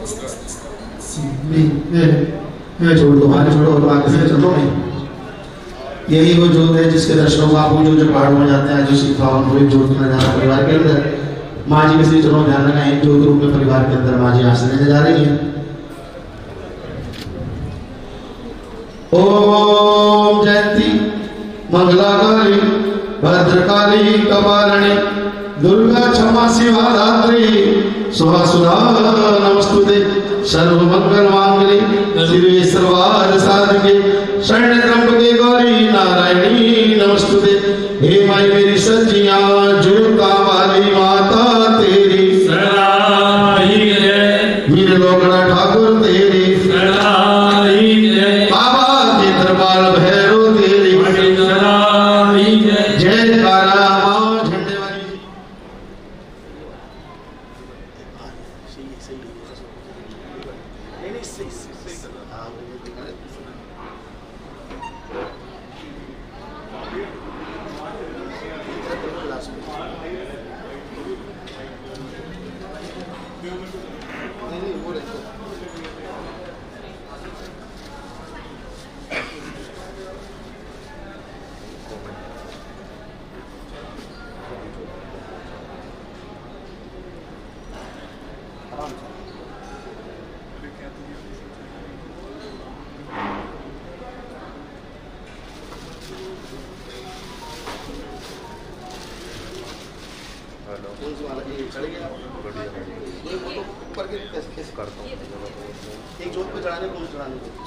छोड़ दो, आगे छोड़ो और आगे से चलो नहीं। यही वो जोत है जिसके दर्शनों को आप जो पहाड़ों में जाते हैं, जो सिखावन हुए जोत में जाना परिवार के अंदर माँ जी के श्री चरणों ध्यान रखा है। जोत रूप में परिवार के अंदर माँ जी आसन लेने जा रही है। ओम जयंती मंगलाकाली भद्रकाली कपालिनी दुर्गा क्षमा शिवा धात्री सुहा सुधा नमस्तुते सर्व मंगल मांगली शिवे सर्वार्थ साधके शरण्य त्र्यंबके गौरी नारायणी नमस्तुते। हे माई मेरी सज्जियां जुड़का वाली माता तेरी शरणाई जय, वीर लोकड़ा ठाकुर तेरी शरणाई जय, बाबा के दरबार भैरो तेरी शरणाई जय, जय कारा मां झंडे वाली। एक जोत पे चढ़ाने को चढ़ाने को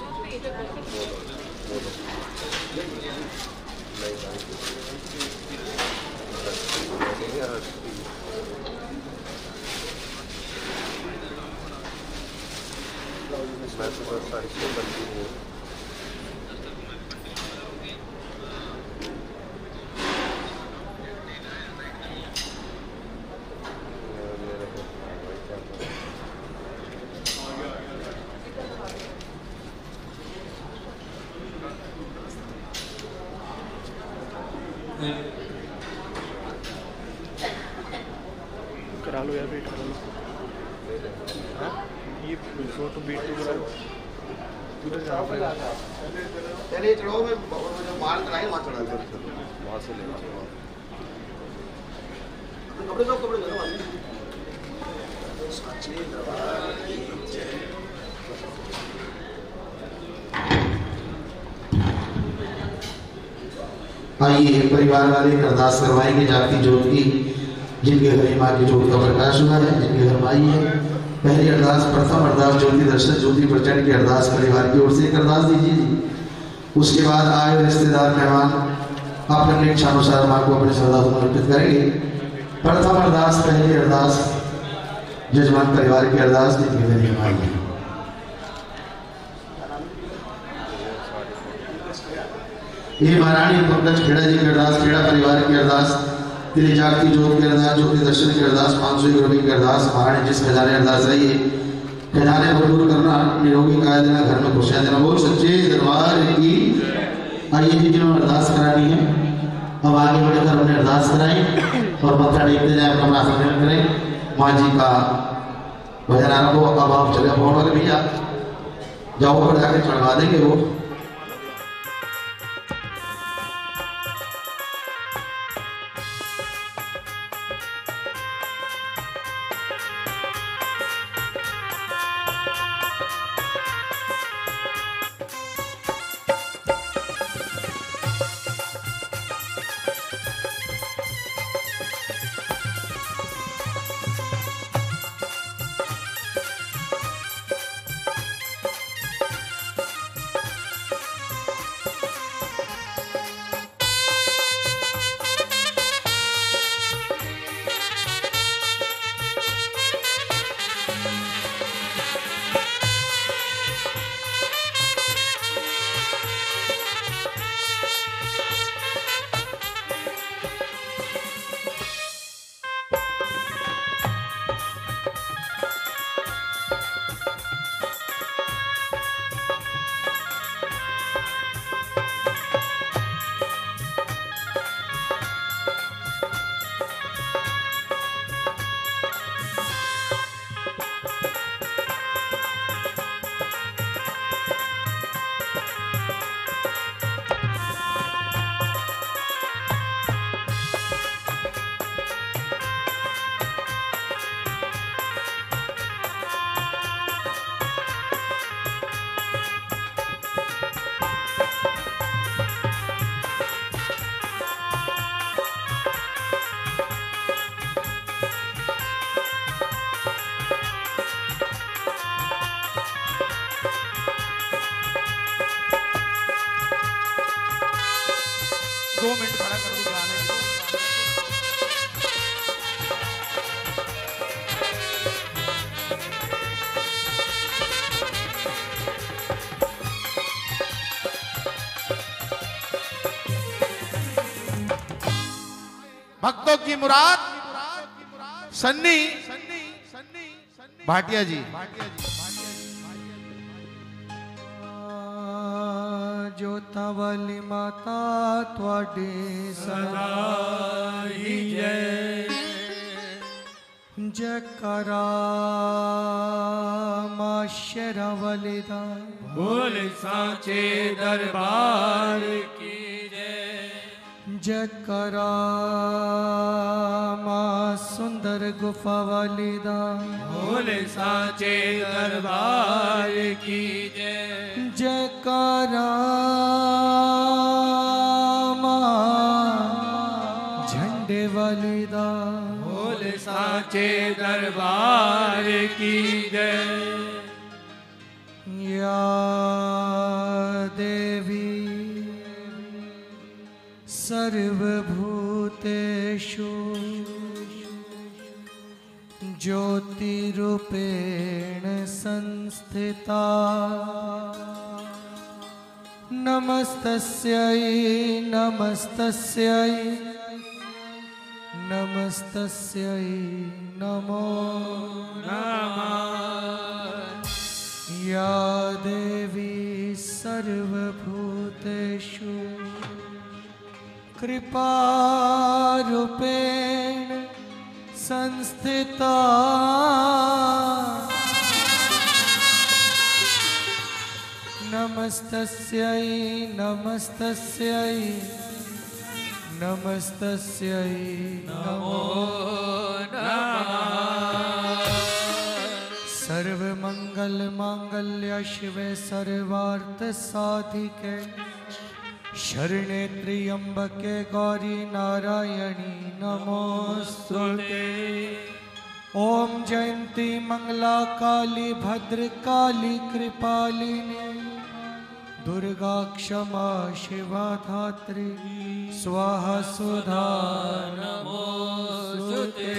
करा लो यार, वेट करा लो। ये फोटो बीट तो करा लो। उधर जाना पड़ेगा। पहले चढ़ाओ, मैं जब मार चढ़ाए वहाँ चढ़ा दो, वहाँ से लेना कपड़े दो, कपड़े दो आइए परिवार वाले अरदास करवाएंगे जागती जोत की, जिनके घर माँ की जोत का प्रकाश हुआ है, जिनके घर माई है। पहली अरदास, प्रथम अरदास ज्योति दर्शन ज्योति प्रचंड की अरदास परिवार की ओर से एक अरदास दीजिए जी। उसके बाद आए रिश्तेदार मेहमान अपने अपने इच्छानुसार माँ को अपने श्रद्धा समर्पित करेंगे। प्रथम अरदास, पहली अरदास जजमान परिवार की अरदास, जिनके घर माई है। ये महारानी पंकज खेड़ा जी की अरदास, खेड़ा परिवार की अरदास, तेरी जागती जोत की अरदास, ज्योति दर्शन की अरदास, 501 रुपये की अरदास। महारानी जिस खजाने अरदास है ये खजाने को दूर करना, निरोगी काया देना, घर में खुशियाँ देना, बोल सच्चे दरबार की। आइए जी, जिन्होंने अरदास करानी है अब आगे बढ़कर उन्हें अरदास कराएं और मत्था टेकते जाए, अपना आसन करें। माँ जी का भजन आरंभ हो। अब आप चले फोन वाले भैया जाओ पर जाके चढ़वा देंगे वो। 2 मिनट खड़ा कर दो गाने को। भक्तों की मुराद सन्नी भाटिया जी। जोता वाली माता त्वाडे सदा ही जय जयकारा मां शेरा वाली दा बोल साचे दरबार की जय जयकारा मां सुंदर गुफा वाली दा बोल साचे दरबार की जय जयकारा मां झंडे वाली दा बोल साचे दरबार की जय या देवी सर्वभूतेषु ज्योतिरूपेण संस्थिता नमस्तस्यै नमस्तस्यै नमस्तस्यै नमो नमः। या देवी सर्वभूतेषु कृपारूपेण संस्थिता नमस्तस्यै नमस्तस्यै नमस्तस्यै नमो नमः। सर्वमंगल मांगल्य शिवे सर्वार्थ साधिके शरणे त्र्यंबके गौरी नारायणी नमोस्तुते। ओम जयंती मंगला काली भद्रकाली कृपालिनी दुर्गा क्षमा शिवा धात्री स्वाहा सुधा नमोस्तुते।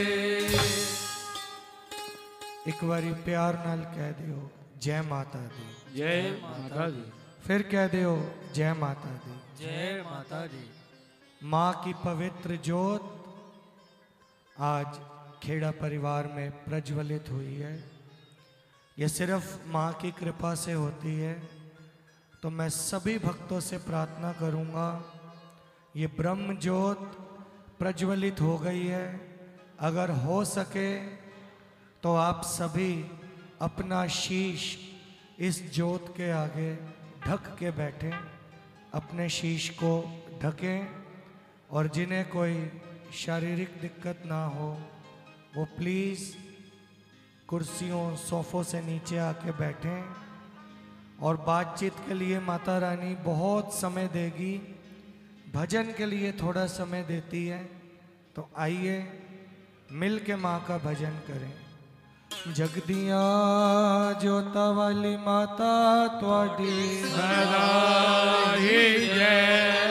एक बारी प्यार नाल कह दियो जय माता दी। जय माता दी। फिर कह दियो जय माता दी। जय माता दी। माँ की पवित्र ज्योत आज खेड़ा परिवार में प्रज्वलित हुई है। यह सिर्फ माँ की कृपा से होती है। तो मैं सभी भक्तों से प्रार्थना करूँगा, ये ब्रह्म ज्योत प्रज्वलित हो गई है। अगर हो सके तो आप सभी अपना शीश इस ज्योत के आगे ढक के बैठें, अपने शीश को ढकें। और जिन्हें कोई शारीरिक दिक्कत ना हो वो प्लीज़ कुर्सियों सोफ़ों से नीचे आके बैठें। और बातचीत के लिए माता रानी बहुत समय देगी, भजन के लिए थोड़ा समय देती है। तो आइए मिल के माँ का भजन करें। जगदिया जोता वाली माता त्वाडी सदा ही जय।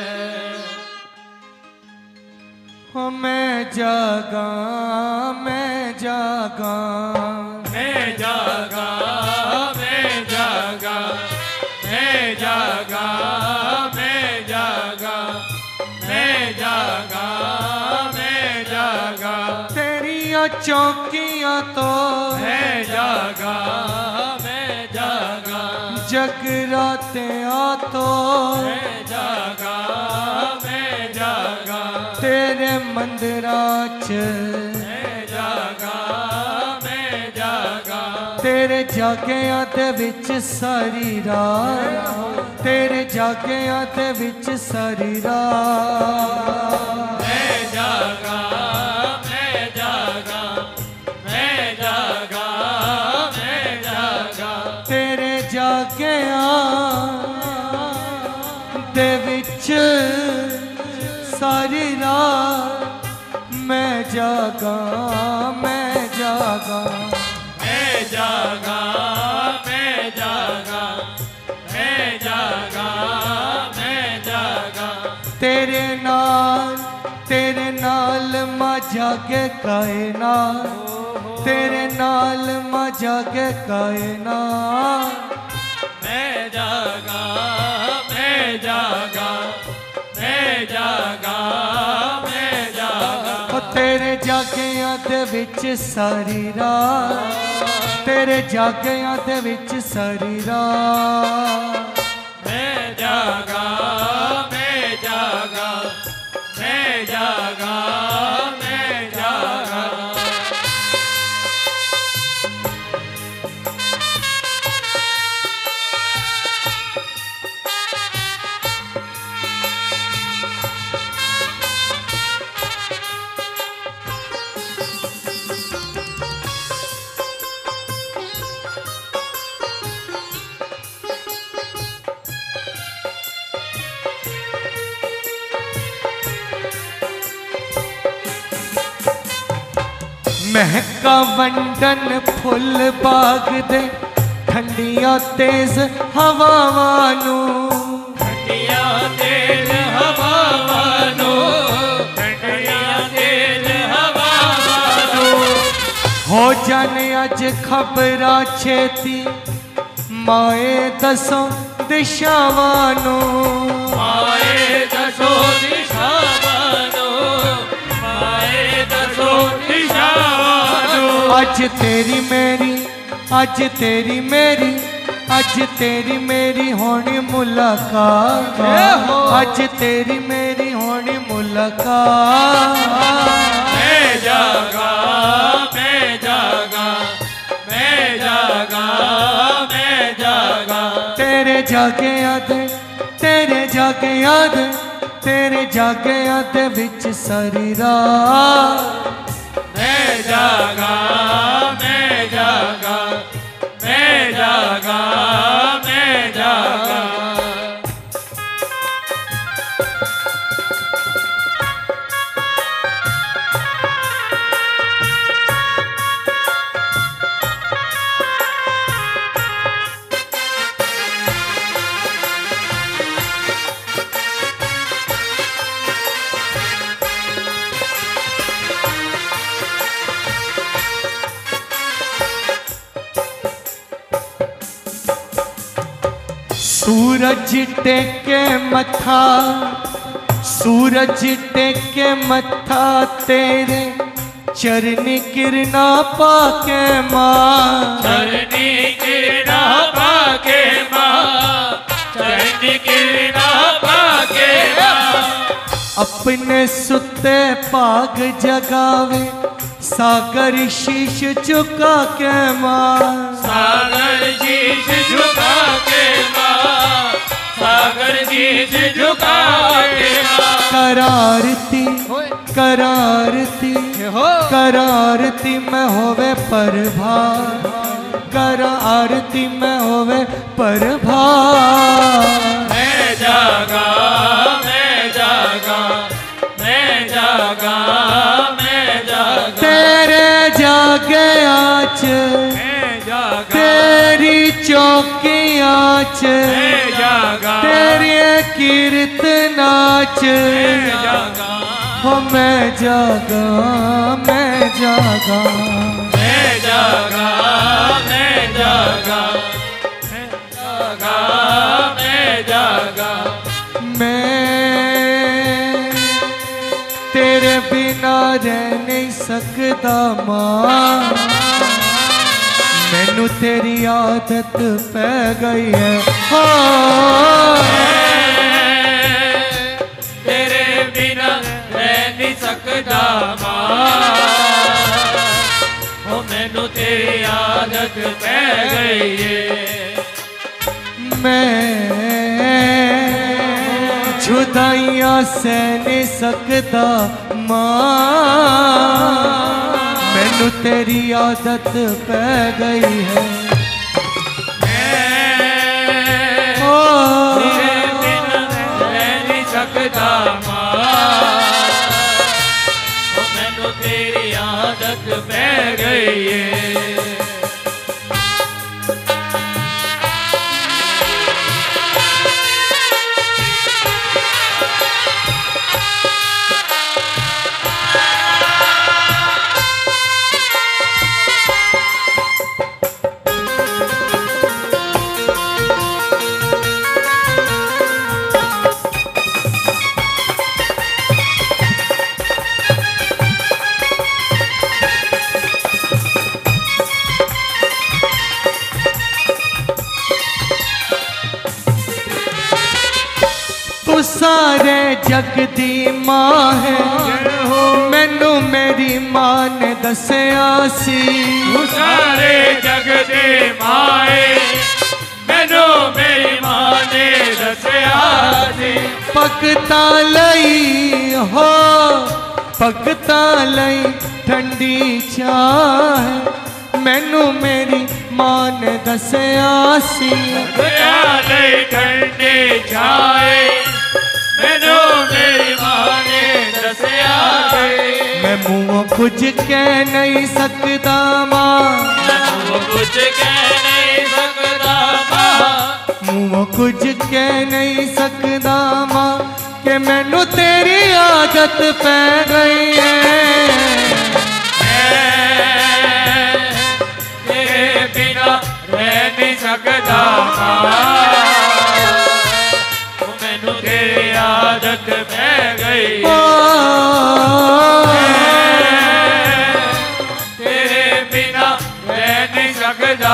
मैं जागा मैं जागा मैं जागा मैं जागा मैं जागा मैं जागा मैं जागा मैं जागा तेरिया चौकियां तो मैं जागा मैं जागा जगराते आ तो मैं जागा मैं जागा तेरे मंदिरा च मैं जागा मैं जागा तेरे जागिया दे विच सारी रात तेरे जागिया दे विच सारी रात मैं जागा मैं जागा मैं जागा मैं जागा तेरे जागिया दे विच सारी रात मैं जागा मैं जागा मैं जागा मैं जागा मैं जागा मैं जागा तेरे नाम नाल मां जागे कायनात, तेरे नाल मां जागे कायनात। मैं जागा, मैं जागा, मैं जागा, मैं जागा। ओ तेरे जागियां दे विच सारी रात, तेरे जागियां दे विच सारी रात। मैं जागा, मैं जागा, मैं जागा, मैं जागा। महका वंडन फुल बाग दे ठंडिया तेज हवावां नू, ठंडिया तेज हवावां नू, ठंडिया तेज हवावां नू। हो जाने अज खबरां छेती माए दसों दिशावां नू। माए दसो दिशावां नू, माए दसो दिशावां नू। अज तेरी मेरी, अज तेरी मेरी, अज तेरी मेरी होनी मुलाकात, अज तेरी मेरी होनी मुलाकात। मैं जागा, मैं जागा, मैं जागा, मैं जागा। तेरे जागे याद, तेरे जागे याद, तेरे जागे याद विच सारी रात। मैं जागा, मैं जागा, मैं जागा, मैं जागा। सूरज टेके मथा, सूरज टेके मथा तेरे चरनी किरना पाके मां। चरनी किरना पाके मां, चरनी किरना पाके मां। अपने सुते पाग जगावे सागर शीश झुका के मां। सागर शीश झुका के मां, सागर शीश झुका के मां। करारती करारती करारती में होवे प्रभात, करारती में होवे प्रभात। मैं जागा, मैं जागा, मैं जागा, मैं जागा। तेरे जागे आच, मैं जागा, तेरी चौकियां च, मैं जागा, तेरे कीर्तनाच। मैं जागा, हो मैं जागा, मैं जागा। मैं जागा, मैं जागा, मैं जागा, मैं जागा। मैं तेरे बिना रह नहीं सकता मां, मैनू तेरी आदत पै गई है। हाँ तेरे बिना रह नहीं सकता मां, ओ मैनू तेरी आदत पै गई है। मैं जुदाइयां सह नहीं सकता मां, मैनू तेरी आदत पै गई है। ओ तेरे बिना रह नहीं सकता मां, ओ मैनू तेरी आदत पै गई है। जग दी मां है मैनू मेरी मां ने दसिया सी सारे जग दे माए मैनू मेरी मां ने दसिया सी भगता लई हो भगता लई ठंडी चाह मैनू मेरी मां ने दसिया सी ठंडे छाए मैनू मेरी मां ने दसिया मैं मुँह कुछ कह नहीं सकता मां कुछ कह नहीं सकता मां मुँह कुछ कह नहीं सकता मां कि मैनू तेरी आदत पै गई है तेरे बिना रह नहीं सकता मैनू तेरी आदत पै गई तेरे बिना रह नहीं सकता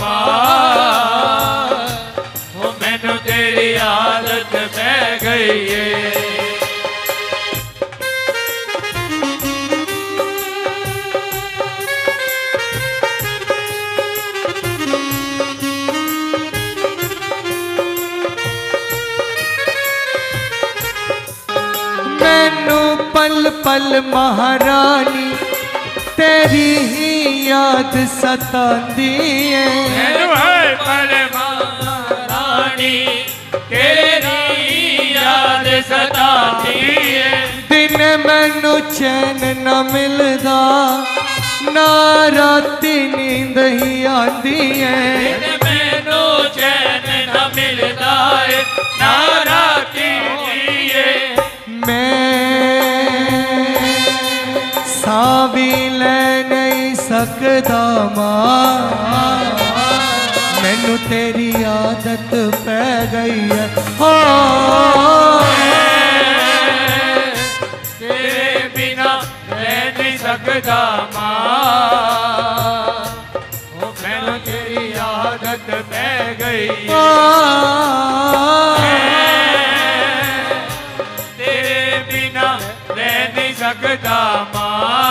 मैनू तेरी आदत पै गई है पल पल महारानी तेरी ही याद सताती है पल महारानी तेरी याद सताती है दिन मैनू चैन न मिलदा ना राती नींद ही आती है मैनू चैन न मिलदा है ना राती भी ले नहीं सकता मां मैनू तेरी आदत पै गई है हो तेरे बिना रह नहीं सकता मां मैनू तेरी आदत पै गई है तेरे बिना रह नहीं सकता मां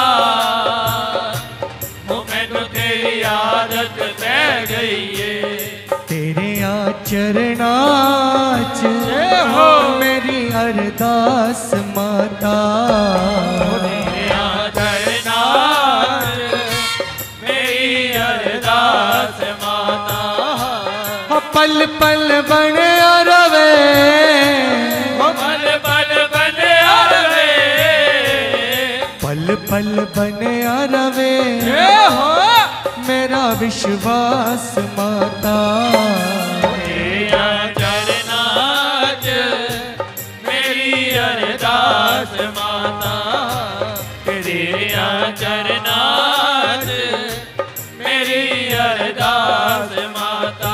आदत पै गई है तेरे चरनाच हो मेरी अरदास माता तेरे चरनाच मेरी अरदास माता पल पल बने रवे पल पल बने रवे पल पल बने रवे हो मेरा विश्वास माता तेरा चरनाच मेरी अरदास माता तेरा चरनाच मेरी अरदास माता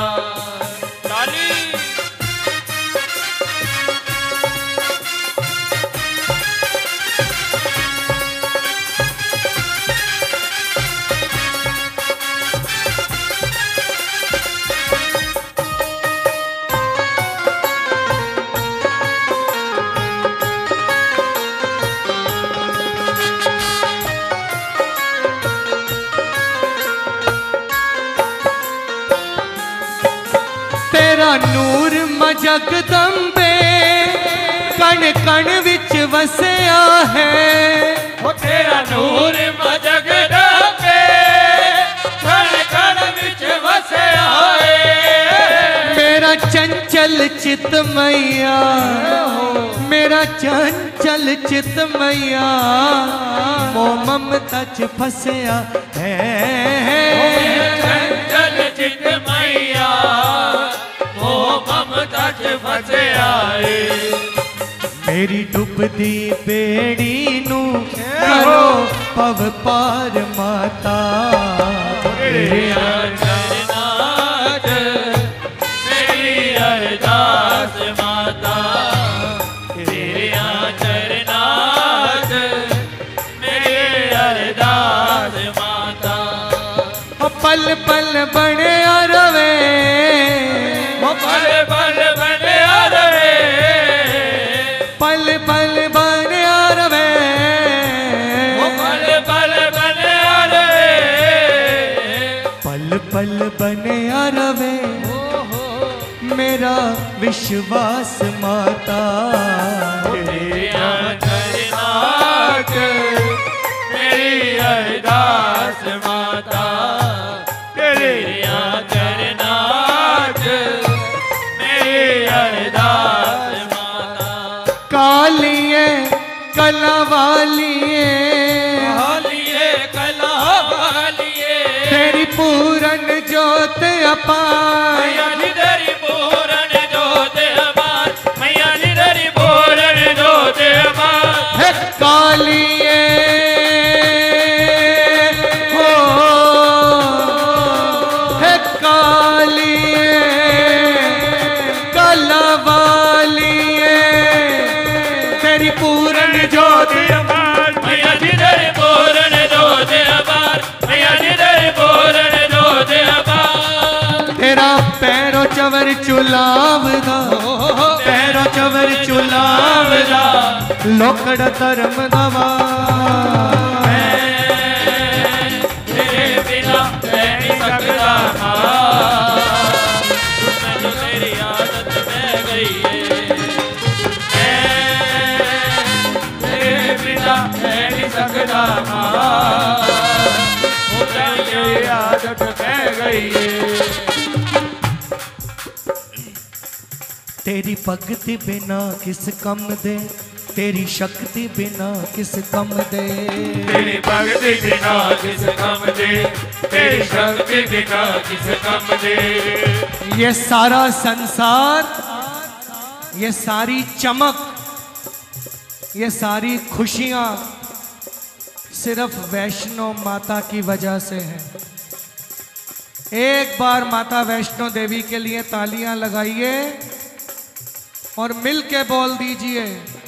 नूर जगदम्बे कण कण विच वसिया है तेरा नूर जगदम्बे कण कण विच वसिया है मेरा चंचल चित मैया मेरा चंचल चित मैया मोह ममता च फसिया है चंचल चित मैया ममता च फसे आए मेरी डुबदी बेड़ी नू करो पव पार माता मेरी अरदास मेरी अरदास माता तेरे चरनाच मेरी अरदास माता पल पल बने रवे पल पल बने रवे पल पल बल बनया रवे मेरा विश्वास माता। तेरी अरदास मेरी अरदास माता, तेरी अरदास मेरी अरदास माता। कालिए कला वालिए कला वालिए तेरी पूरन जोत अपार। मैया तेरी पूरन जोत अपार, मैया तेरी पूरन जोत अपार। है कालिए हो है कालिए कला वालिए तेरी पूरन जोत अपार, मैया तेरी पूरन जोत अपार, मैया तेरी पूरन जोत अपार। तेरा पैरों चवर चुलावदा पैरों चवर चुलावदा लोकड़ धर्म दवा। तेरे बिना रह नहीं सकता माँ, मैनू तेरी आदत पै गई है। तेरे बिना रह नहीं सकता माँ, तेरी आदत पै गई है। तेरी भगति बिना किस कम दे, तेरी शक्ति बिना किस कम दे। तेरी भक्ति बिना किस कम दे, तेरी शक्ति बिना किस कम दे। ये सारा संसार, ये सारी चमक, ये सारी खुशियाँ सिर्फ वैष्णो माता की वजह से है। एक बार माता वैष्णो देवी के लिए तालियां लगाइए और मिल के बोल दीजिए,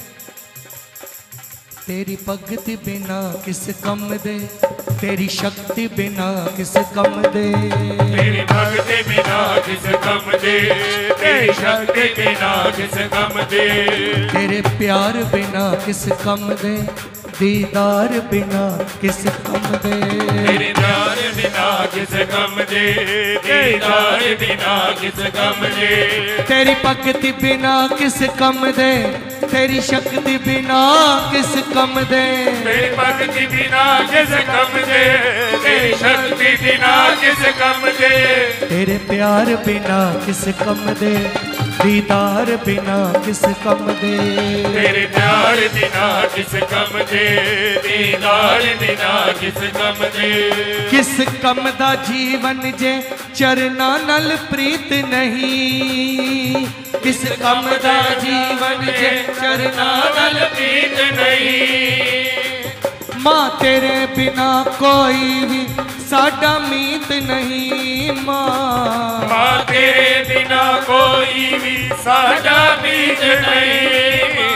तेरी भक्ति बिना किस कम दे, तेरी शक्ति बिना किस कम दे। तेरी भक्ति बिना किस कम दे, तेरी शक्ति बिना किस कम दे। तेरे प्यार बिना किस कम दे, दीदार बिना किस कम दे। तेरे प्यार बिना किस कम दे, दीदार बिना किस कम दे। तेरी भक्ति बिना किस कम दे, तेरी शक्ति बिना किस कम दे। तेरी भक्ति बिना किस कम दे, तेरी शक्ति बिना किस कम दे। तेरे प्यार बिना किस कम दे, दीदार बिना किस कम दे। तेरे प्यार बिना किस कम दे, दीदार बिना किस कम दे। किस कम दा जीवन जे चरना नल प्रीत नहीं, किस कम दा जीवन जे चरना नल प्रीत नहीं। माँ तेरे बिना कोई भी साडा मीत नहीं। माँ तेरे बिना कोई भी साडा मीत नहीं।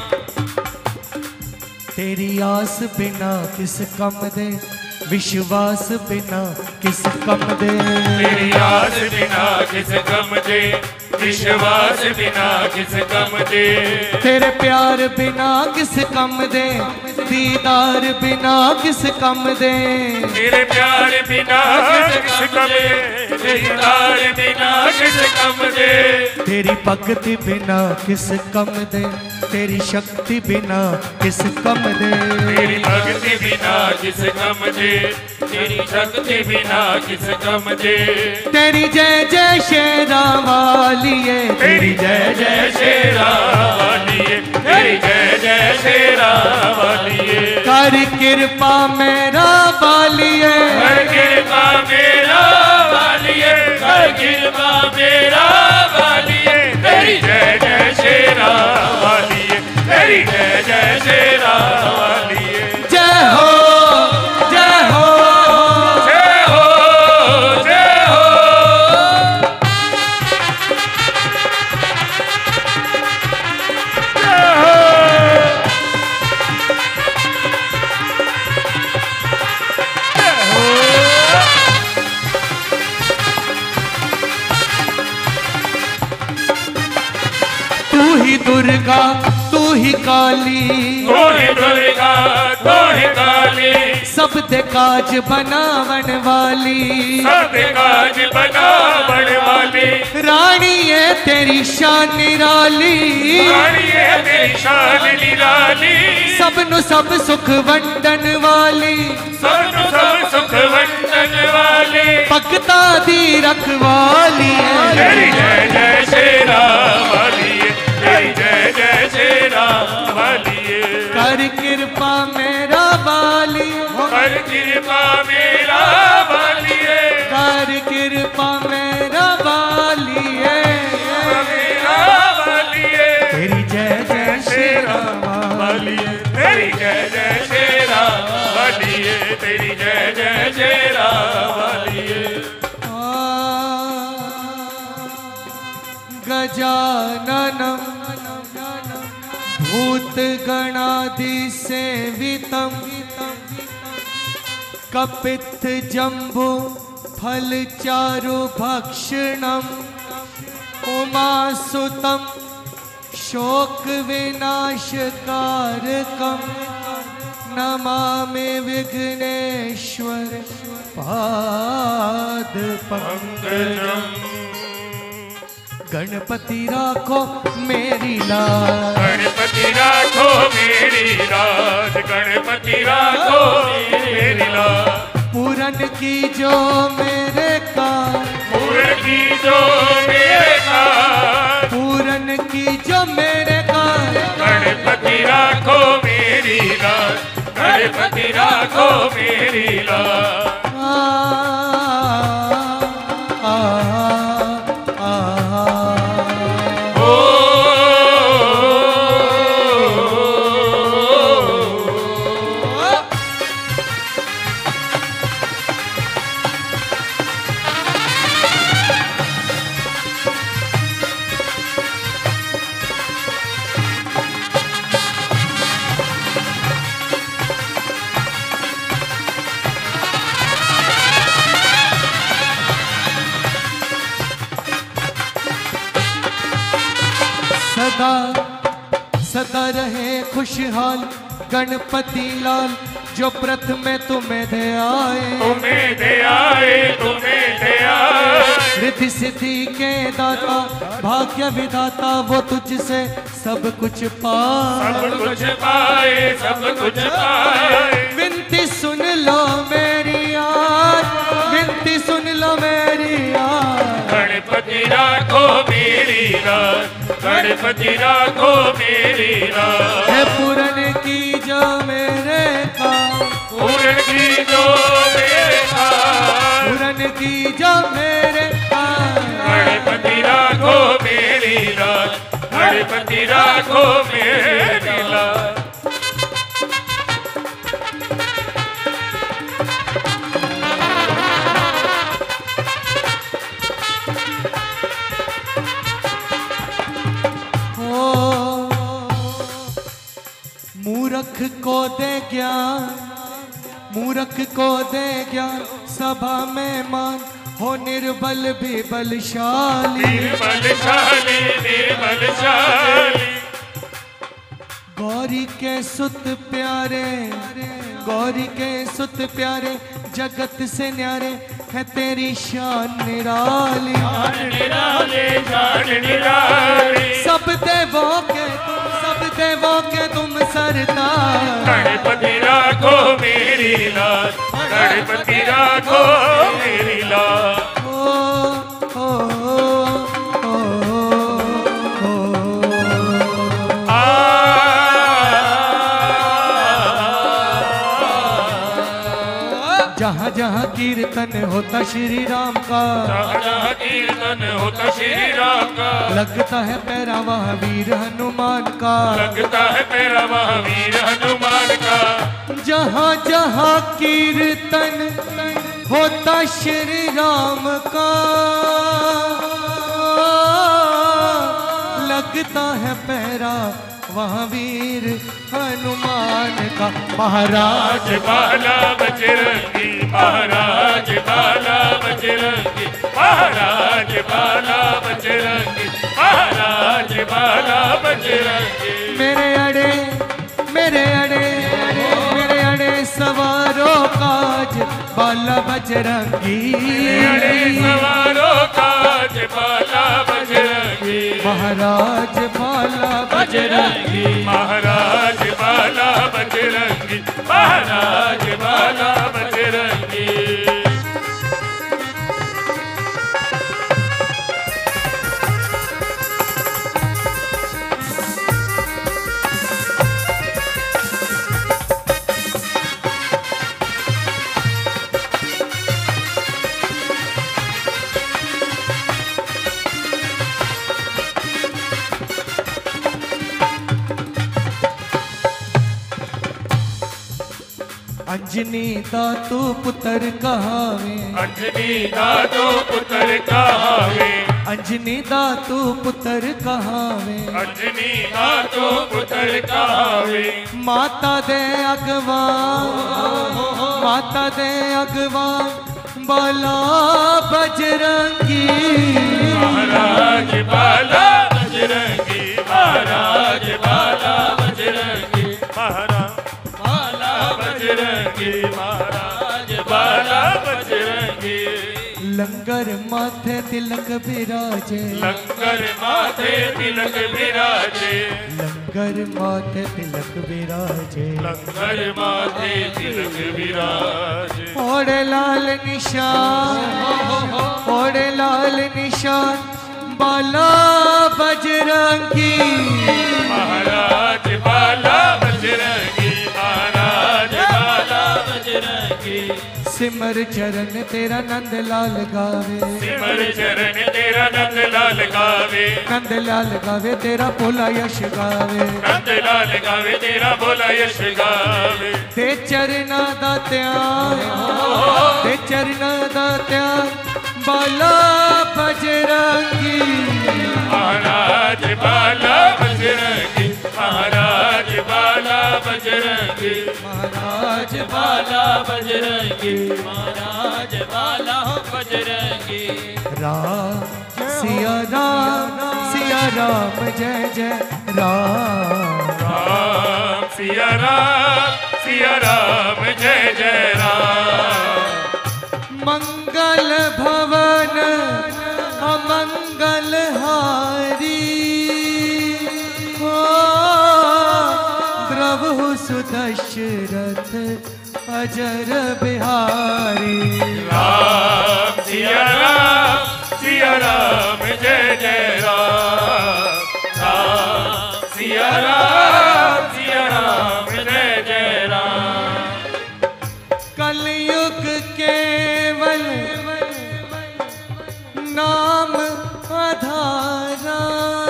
तेरी आस बिना किस कम दे, विश्वास बिना किस कम दे। तेरी आस बिना किस कम दे, विश्वास बिना किस कम दे। तेरे प्यार बिना किस कम दे, दीदार बिना किस कम दे। तेरे प्यार बिना किस कम दे, दीदार बिना किस कम दे। तेरी भक्ति बिना किस कम दे, तेरी शक्ति बिना किस कम दे। तेरी भक्ति बिना किस कम दे, तेरी शक्ति बिना किस कम दे। तेरी जय जय शेरा वालिए, तेरी जय जय शेरा वालिए, तेरी जय जय शेरा वालिए। कर कृपा मेरा वालिए, कर कृपा मेरा वालिए, कर कृपा मेरा वालिए। तेरी जय जय शेरा वालिए, तेरी जय जय शेरा वालिए। जय हो जय हो जय हो जय हो। तू ही दुर्गा तू ही काली, तू ही दुर्गा तू ही काली, सब दे काज बनावन वाली, सब दे काज बनावन वाली, रानी है तेरी शान निराली, रानी है तेरी शान निराली, सबनु सब सुख वंडन वाली, सबनु सब सुख वंडन वाली, भगता दी रखवाली है। तेरी जय जय शेरा वाली है, तेरी जय जय शेरा वाली है। कर कृपा मेरा वाली, कर कृपा मेरा वाली है, कर कृपा मेरा वाली है, मेरा वाली है। तेरी जय जय शेरा वाली है, तेरी जय जय शेरा वाली है, तेरी जय जय शेरा वाली है। गजाननम भूत गणादि सेवितम, कपित्थ जम्बु फल चारु भक्षणम, उमासुतम शोक विनाशकारकम, नमामि विघ्नेश्वर पाद पंकजम। गणपति राखो मेरी लाज, गणपति राखो मेरी लाज, गणपति राखो मेरी लाज। पूरन की जो मेरे काज, पूरन की जो मेरे काज, पूरन की जो मेरे काज। गणपति राखो मेरी लाज, गणपति राखो मेरी लाज। सदा सदा रहे खुशहाल गणपति लाल, जो प्रथम तुम्हें दे आए, तुम्हें दे आए, तुम्हें दे आए। रिद्धि सिद्धि के दाता भाग्य विधाता, वो तुझसे सब कुछ पाए, सब कुछ पाए, सब कुछ पाए। विनती सुन लो मेरी आज, विनती सुन लो मेरी आज। गणपति राखो मेरी राज, गणपति राखो मेरी राज। है पूरन की जो मेरे काज, पूरन की जो मेरे काज, पूरन की जो मेरे काज। गणपति राखो मेरी राज, गणपति राखो मेरी लाज। मूर्ख को दे ज्ञान, मूर्ख को दे ज्ञान, सभा में मान हो निर्बल भी बलशाली, निर्बलशाली, निर्बलशाली। गौरी के सुत प्यारे, गौरी के सुत प्यारे, जगत से न्यारे है तेरी शान निराली, निराले, शान निराली। सब देवों के तुम, सब देवों के तुम सरदार। गणपति राखो मेरी लाज, गणपति राखो मेरी लाज। जहाँ जहाँ कीर्तन होता श्री राम का, जहाँ जहाँ कीर्तन होता श्री राम का, लगता है पैरा वहाँ वीर हनुमान का, लगता है पैरा वहाँ वीर हनुमान का। जहाँ जहाँ कीर्तन होता श्री राम का, लगता है पैरा वहाँ वीर हनुमान का। महाराज बाला बजरंगी, महाराज बाला बजरंगी, महाराज बाला बजरंगी, महाराज बाला बजरंगी। मेरे अड़े, मेरे अड़े, मेरे अड़े सवारो काज बाला बजरंगी, सवारो काज बाला बजरंगी, महाराज बाला बजरंगी, महाराज बाला बजरंगी, महाराज बाला बजरंगी। अंजनी दातू पुत्र कहावे, अंजनी दातू पुत्र कहावे, अंजनी दातू पुत्र कहावे, अंजनी दातू पुत्र कहावे। माता दे अगवा, माता दे अगवा बाला बजरंगी, महाराज बाला बजरंगी, महाराज बाला बजरंगी, महाराज बाला बजरंगी, महाराज बाला बजरंगी। लंगर माथे तिलक बिराजे, लंगर माथे तिलक बिराजे, लंगर माथे तिलक बिराजे, लंगर माथे तिलक बिराजे। ओढ़े लाल निशान, ओढ़े लाल निशान बाला बजरंगी, महाराज बाला बजरंगी, महाराज बाला बजरंगी। सिमर चरण तेरा नंद लाल गावे, सिमर चरण तेरा नंद लाल गावे, नंद लाल गावे तेरा भोला यश गावे, नंद लाल गावे तेरा भोला यश गावे। ते चरना दा त्याग, ते चरना दा त्याग बाला बजरंगी, महाराज बाला बजरंगी, महाराज बाला बजरंगी, महाराज बाला बजरंगी, महाराज बाला बजरंगी। राम सिया राम, सिया राम जय जय राम, राम सिया राम, सिया राम जय जय राम। मंगल भवन अमंगल हारी, द्रवहु सुदशरथ अजर बिहारी। राम सिया राम, सिया राम जय जय राम, राम सिया राम, सिया राम जय जय राम। कलयुग केवल नाम आधारा,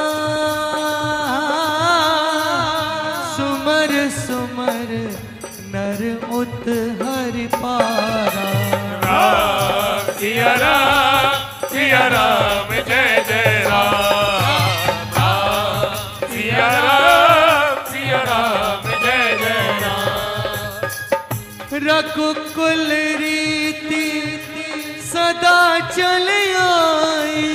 सुमर सुमर नर उत हरि पारा। राम सिया राम, सिया राम जय जय राम, राम सिया राम, सिया राम जय जय राम। रघुकुल रीति सदा चल आई,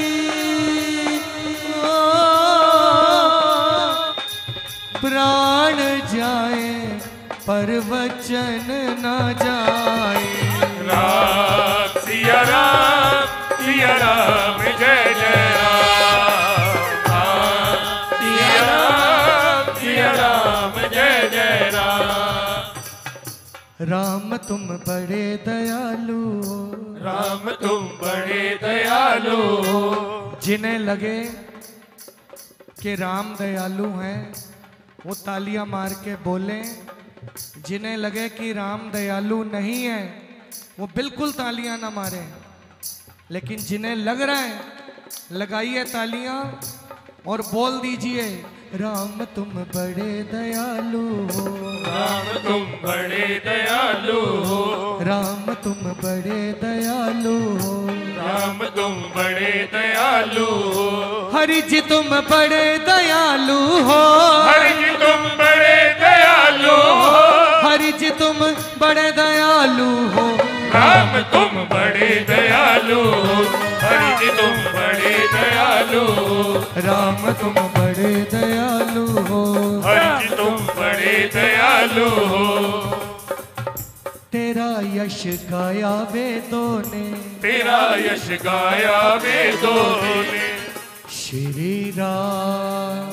प्राण जाए पर वचन न जाए। राम सिया राम, सिया राम जय जय राम, राम सिया राम, सिया राम जय जय राम। राम तुम बड़े दयालु हो, राम तुम बड़े दयालु हो। जिन्हें लगे कि राम दयालु हैं वो तालियां मार के बोले, जिन्हें लगे कि राम दयालु नहीं है वो बिल्कुल तालियां ना मारें। लेकिन जिन्हें लग रहा है लगाइए तालियां और बोल दीजिए राम तुम बड़े दयालु हो, राम तुम बड़े दयालु हो, राम तुम बड़े दयालु हो, राम तुम बड़े दयालु हो। हरि जी तुम बड़े दयालु हो, हरि जी तुम बड़े दयालु हो, हरि जी तुम बड़े दयालु हो। राम तुम बड़े दयालु हो, हरि जी तुम बड़े दयालु हो, राम तुम बड़े दयालु हो, हरि जी तुम बड़े दयालु हो। तेरा यश गाया वेदों ने, तेरा यश गाया वेदों ने। श्री राम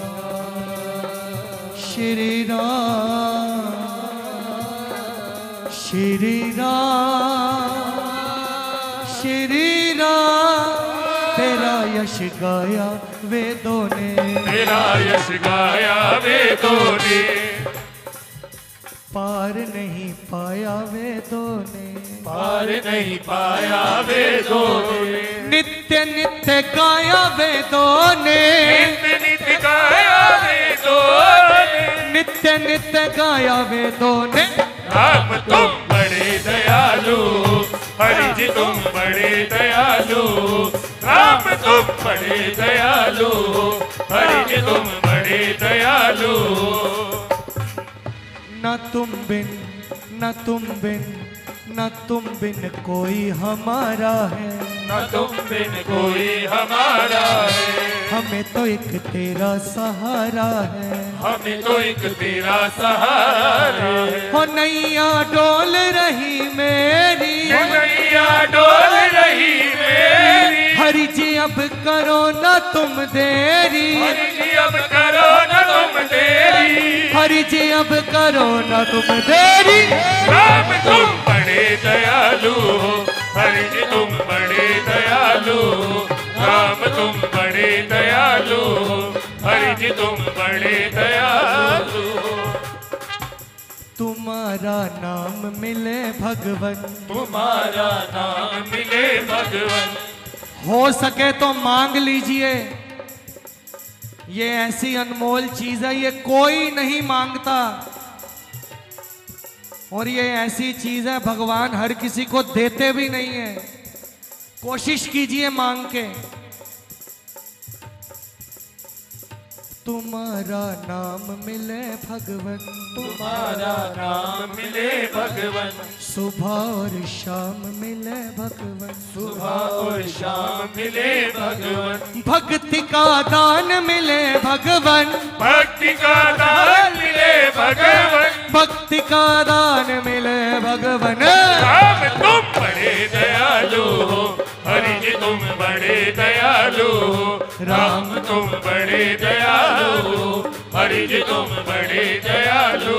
श्री राम श्री राम श्री राम, तेरा यश गाया वेदों ने, तेरा यश गाया वेदों ने। पार नहीं पाया वेदों ने, पार नहीं पाया वेदों ने। नित्य नित्य गाया वेदों ने, नित्य नित्य गाया वेदों ने। नित्य नित्य गाया वेदों ने। राम तुम बड़े दयालु, हरि जी तुम बड़े दयालु। राम तुम बड़े दयालु, हरि जी तुम बड़े दयालु। न तुम बिन न तुम बिन न तुम बिन कोई हमारा है, न तुम बिन कोई हमारा है। हमें तो एक तेरा सहारा है, हमें तो एक तेरा सहारा है। हो नैया डोल रही मेरी, नैया डोल रही मेरी। हरि जी अब करो न तुम देरी, हरि जी अब करो न तुम देरी। हरि जी अब करो न तुम देरी। राम तुम बड़े दयालु, हरि जी तुम बड़े दयालु। राम तुम बड़े दयालु, हरि जी तुम बड़े दयालु। तुम्हारा नाम मिले भगवन, तुम्हारा नाम मिले भगवन। हो सके तो मांग लीजिए, ये ऐसी अनमोल चीज है, ये कोई नहीं मांगता। और ये ऐसी चीज है भगवान हर किसी को देते भी नहीं है। कोशिश कीजिए मांग के। तुम्हारा नाम मिले भगवन, तुम्हारा नाम मिले भगवन। सुबह और शाम मिले भगवन, सुबह और शाम मिले भगवन। भक्ति का दान मिले भगवन, भक्ति का दान मिले भगवन। भक्ति का दान मिले भगवन। राम तुम बड़े दयालु, हरि जी तुम बड़े दयालु। राम तुम बड़े दयालु, हरि जी तुम बड़े दयालु।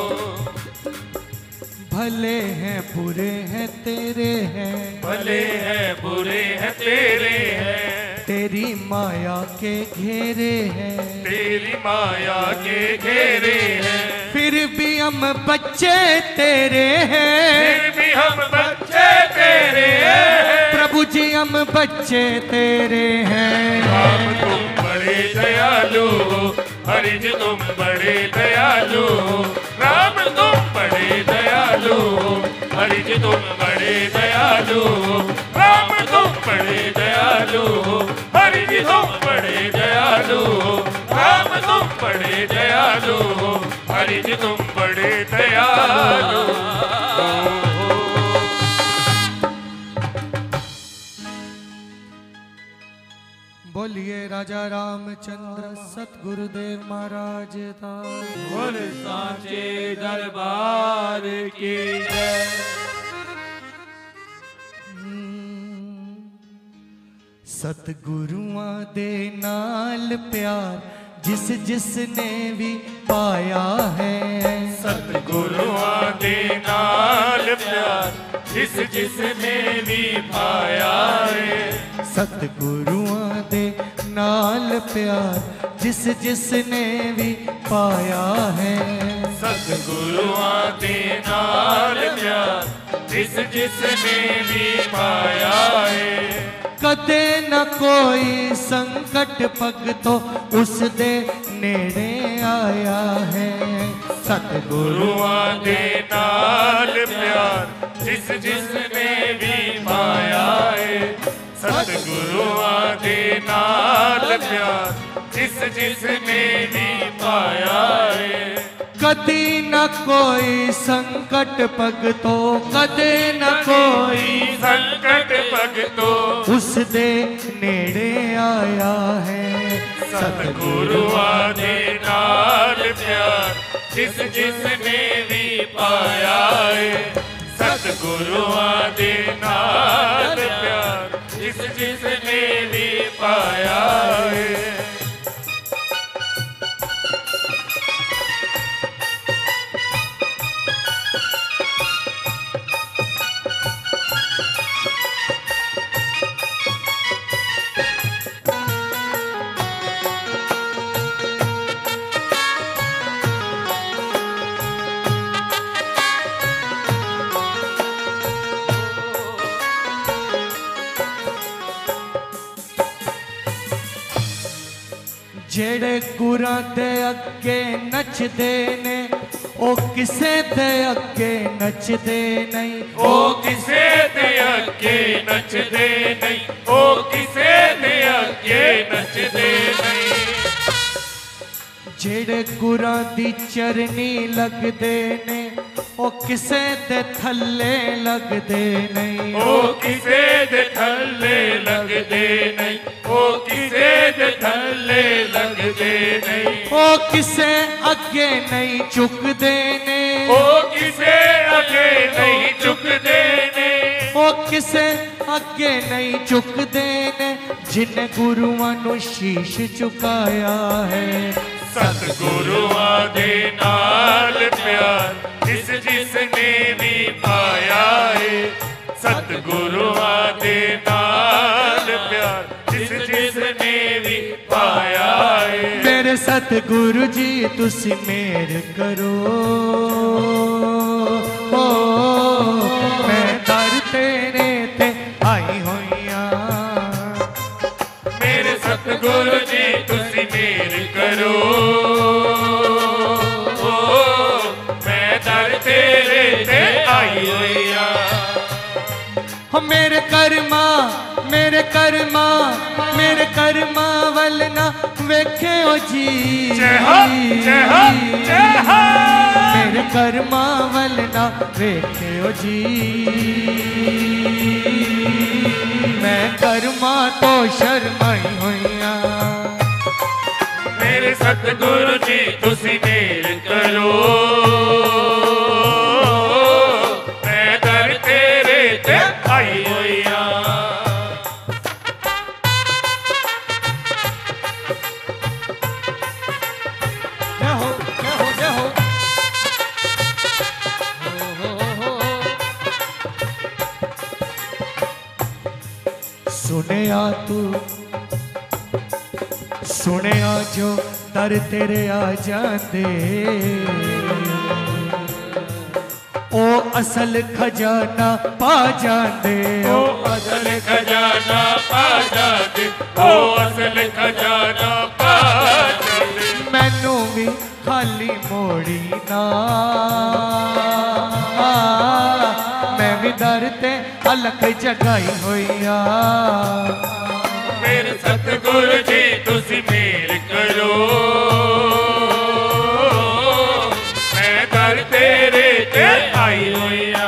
भले हैं बुरे हैं तेरे हैं, भले हैं बुरे हैं तेरे हैं। तेरी माया के घेरे हैं, तेरी माया के घेरे हैं। फिर भी हम बच्चे तेरे हैं, फिर भी हम बच्चे तेरे हैं। प्रभु जी हम बच्चे तेरे हैं। राम तुम बड़े दयालु, हरि जी तुम बड़े दयालु। राम तुम बड़े दयालु, हरि जी तुम बड़े दयालु। राम तुम बड़े दयालु, हरि जी तुम बड़े दयालु। राम तुम बड़े दयालु, हरि जी तुम बड़े दयालु। बोलिए राजा रामचंद्र सतगुरुदेव महाराज का बोल सांचे दरबार की जय। सतगुरुआं दे नाल प्यार जिस जिसने भी पाया है, सतगुरुआं दे नाल प्यार जिस जिसने भी पाया है। सतगुरुआं दे नाल प्यार जिस जिसने भी पाया है। सतगुरुआं दे नाल प्यार जिस जिसने भी पाया है। कदे न कोई संकट भगतो उस दे नेड़े आया है। सतगुरुआं दे नाल प्यार जिस जिसने भी पाया है। सतगुरुआं दे नाल प्यार जिस जिसने भी पाया है। कदी न कोई संकट भगतो, कदे न कोई संकट भगतो उस दे नेड़े आया है। सतगुरुआं दे नाल प्यार जिस जिसने भी पाया है। सतगुरुआं दे नाल प्यार जिस जिसने भी पाया है। जेड़े गुरां दे अगे नचदे ने ओ किसे दे अगे नचदे नहीं, ओ किसे दे अगे नचदे नहीं, ओ किसे दे अगे नचदे नहीं। जेड़े गुरां दी चरनी लगदे ने ओ किसे दे थल्ले लगदे नहीं, ओ किसे दे थल्ले लगदे नहीं, ओ किसे दे थल्ले लगदे नहीं। ओ किसे अगे नहीं झुकदे ने, ओ किसे अगे नहीं झुकदे ने, ओ किसे अगे नहीं झुकदे ने, जिन्हें गुरुआं नू शीश झुकाया है। सतगुरुआं दे नाल प्यार जिस जिसने भी पाया है। सतगुरुआं दे नाल प्यार जिस जिसने भी पाया है। मेरे सतगुरु जी तुसी मेर करो, ओ मैं दर तेरे ते आई होइया। मेरे सतगुरु जी तुसी मेर करो, ओ मैं दर तेरे ते आई होइया। मेरे कर्मा मेरे कर्मा मेरे कर्मा वल ना वेखे ओ जी। जय हो जय हो जय हो। मेरे कर्मा वल ना वेखे ओ जी। मैं कर्मा तो शर्माई होइया। मेरे सतगुरु जी तुसी मेर करो, मैं दर तेरे ते आई होइया। जय हो जय हो जय हो। सुनिया तू सुनिया जो दर तेरे आ जाते, ओ असल खजाना पा जाते। ओ असल खजाना पा जाते, ओ असल खजाना पा जाते। मैनू भी खाली मोड़ी ना, मैं भी दर ते अलग जगाई होइया। मेरे सतगुरु जी तुसी मेर करो, मैं दर तेरे ते आई होइया।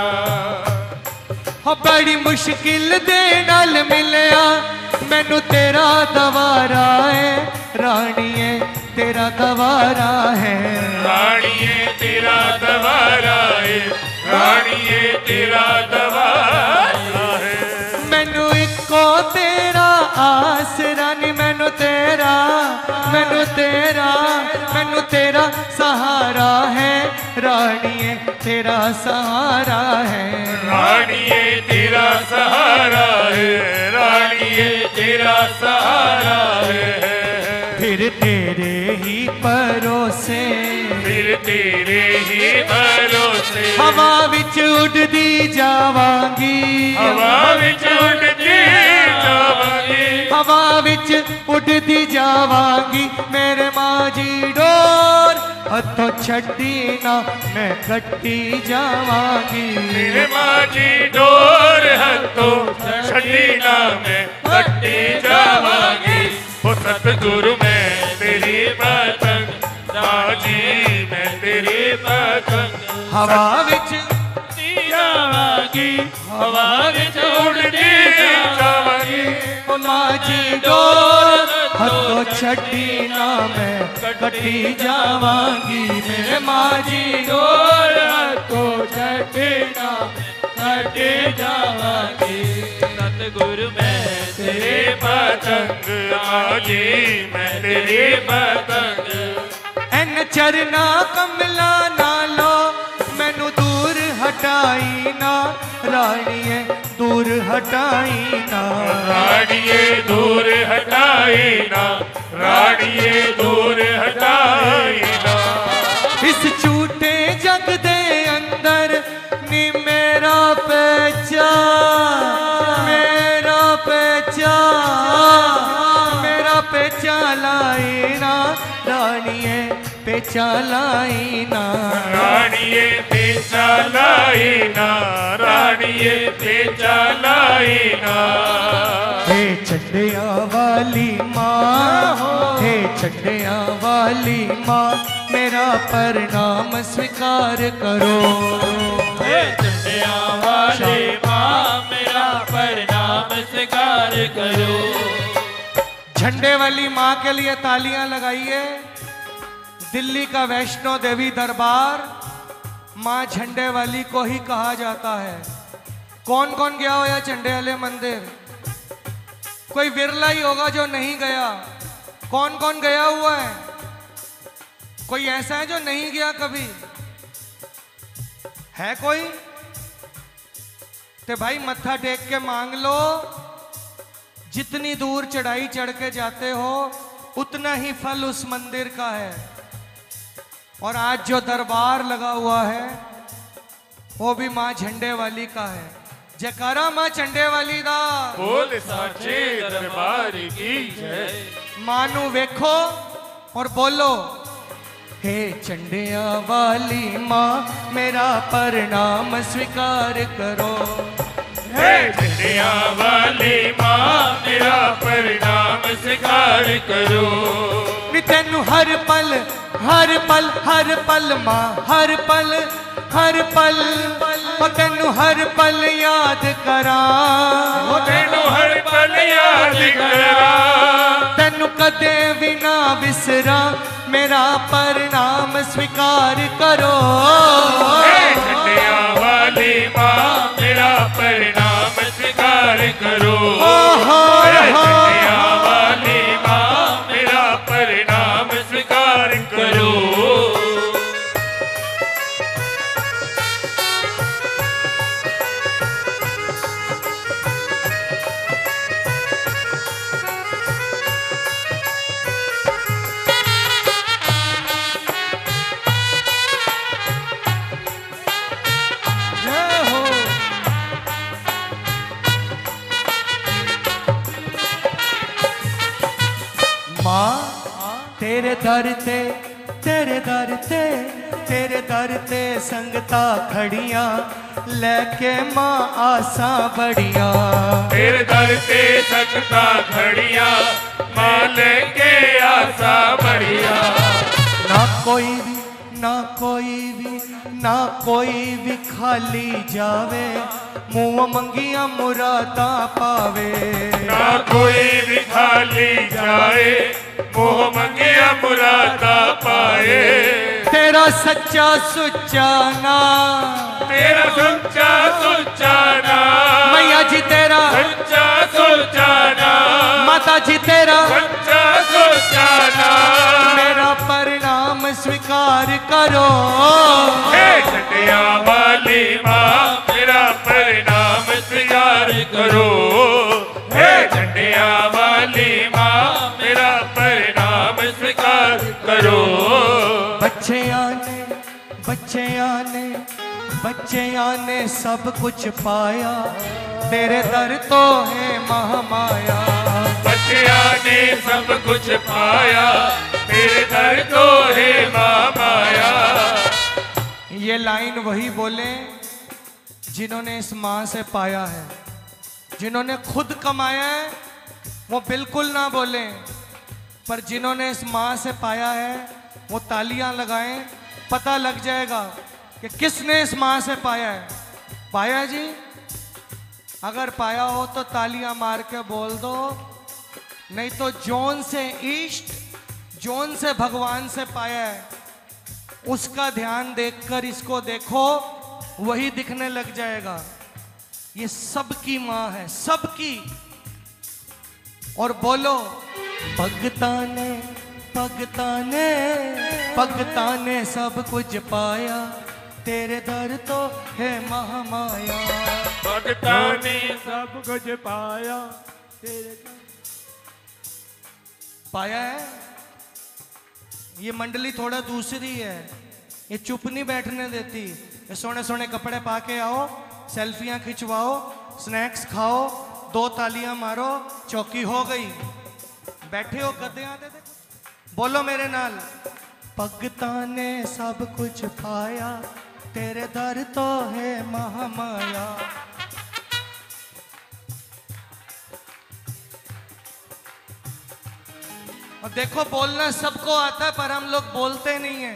बड़ी मुश्किल दे नाल मिलया मैनू तेरा दवारा है। राणीए तेरा दवारा है, राणीए तेरा दवारा है, राणीए तेरा दवारा है। मैनू इको तेरा आसरा नी, मैनू तेरा मैनू तेरा मैनू तेरा सहारा है। राणीए तेरा सहारा है, राणीए तेरा सहारा है, राणीए तेरा सहारा है। फिर तेरे ही भरोसे, फिर तेरे ही भरोसे हवा विच उड़दी जावांगी। हवा विच उड़दी जावांगी, हवा विच उड़दी जावांगी। मेरे माजी डोर हथों छड्डी ना, मैं कट्टी जावांगी। मेरे माजी डोर हथों छड्डी ना, मैं कट्टी जावांगी। ओ सतगुरु मैं तेरी पतंग, माजी मैं तेरी पतंग। हवा विच जावांगी, हवा विच उड़दी जावांगी। ओ माजी डोर हथों छड्डी ना, मैं कट्टी जावांगी। मेरे माजी डोर हथों छड्डी ना, साटे जावांगे। सतगुरु मैं तेरे पतंग आजी मैं तेरी पतंग। एन चरना कमला नालो मैनू दूर हटाई ना राणीए दूर हटाई ना। राणीए दूर हटाई ना राणीए दूर हटाई ना। इस झूठे जग दे अंदर नी मेरा पहचान मेरा पहचान लाई ना राणीए पहचान लाई ना। राणीए पहचान लाई ना राणीए पहचान लाई ना। हे चंडिया वाली माँ हे चंडिया वाली माँ मेरा प्रणाम स्वीकार करो। हे चंडिया वाली माँ मेरा प्रणाम स्वीकार करो। झंडे वाली माँ के लिए तालियां लगाइए। दिल्ली का वैष्णो देवी दरबार माँ झंडे वाली को ही कहा जाता है। कौन कौन गया हो या झंडे वाले मंदिर? कोई विरला ही होगा जो नहीं गया। कौन कौन गया हुआ है? कोई ऐसा है जो नहीं गया कभी? है कोई? तो भाई मत्था टेक के मांग लो। जितनी दूर चढ़ाई चढ़ के जाते हो उतना ही फल उस मंदिर का है। और आज जो दरबार लगा हुआ है वो भी माँ झंडे वाली का है। जयकारा माँ झंडे वाली दा बोल साचे दरबार की जय। मानू वेखो और बोलो हे चंडिया वाली माँ मेरा प्रणाम स्वीकार करो। हे चंडिया वाली माँ मेरा प्रणाम स्वीकार करो। तेनू हर पल माँ हर पल ओ तेनू हर पल याद करा। ओ तेनू हर पल याद करा। तेनू कदे भी ना विसरा मेरा प्रणाम स्वीकार करो। हे चंडिया वाली माँ मेरा प्रणाम स्वीकार करो। हे चंडिया वाली माँ मेरा प्रणाम स्वीकार करो। तेरे दर ते संगता खड़ियां लेके माँ आसा बड़िया। तेरे दर ते संगता खड़ियां माँ लेके आसा बड़िया। ना कोई भी खाली जावे मुँह मंगिया मुरादा पावे। ना कोई भी खाली जाए मुँह मंगिया मुरादा पाए। तेरा सच्चा सुच्चा ना तेरा सच्चा सुच्चा ना मैया जी तेरा सच्चा सुच्चा ना माता जी तेरा सच्चा सुच्चा ना मेरा प्रणाम स्वीकार करो। हे चंडिया वाली माँ मेरा प्रणाम स्वीकार करो। हे चंडिया वाली माँ मेरा प्रणाम स्वीकार करो। बच्चियां ने सब कुछ पाया तेरे दर तो है महामाया। बच्चियां ने सब कुछ पाया तेरे दर तो है महामाया। ये लाइन वही बोले जिन्होंने इस माँ से पाया है। जिन्होंने खुद कमाया है वो बिल्कुल ना बोले, पर जिन्होंने इस माँ से पाया है वो तालियां लगाएं। पता लग जाएगा कि किसने इस माँ से पाया है। पाया जी? अगर पाया हो तो तालियां मार के बोल दो, नहीं तो जौन से इष्ट जौन से भगवान से पाया है उसका ध्यान देखकर इसको देखो, वही दिखने लग जाएगा। ये सबकी माँ है, सबकी। और बोलो भगताने भगताने भगताने सब कुछ पाया, तेरे दर तो है महामाया। भगताने सब कुछ पाया, तेरे पाया है। ये मंडली थोड़ा दूसरी है, ये चुप नहीं बैठने देती। ये सोने सोने कपड़े पाके आओ, सेल्फियां खिंचवाओ, स्नैक्स खाओ, 2 तालियां मारो, चौकी हो गई। बैठे हो गद्दे आते थे। बोलो मेरे नाल, भगताने सब कुछ पाया, तेरे दर तो है महामाया। और देखो बोलना सबको आता है, पर हम लोग बोलते नहीं है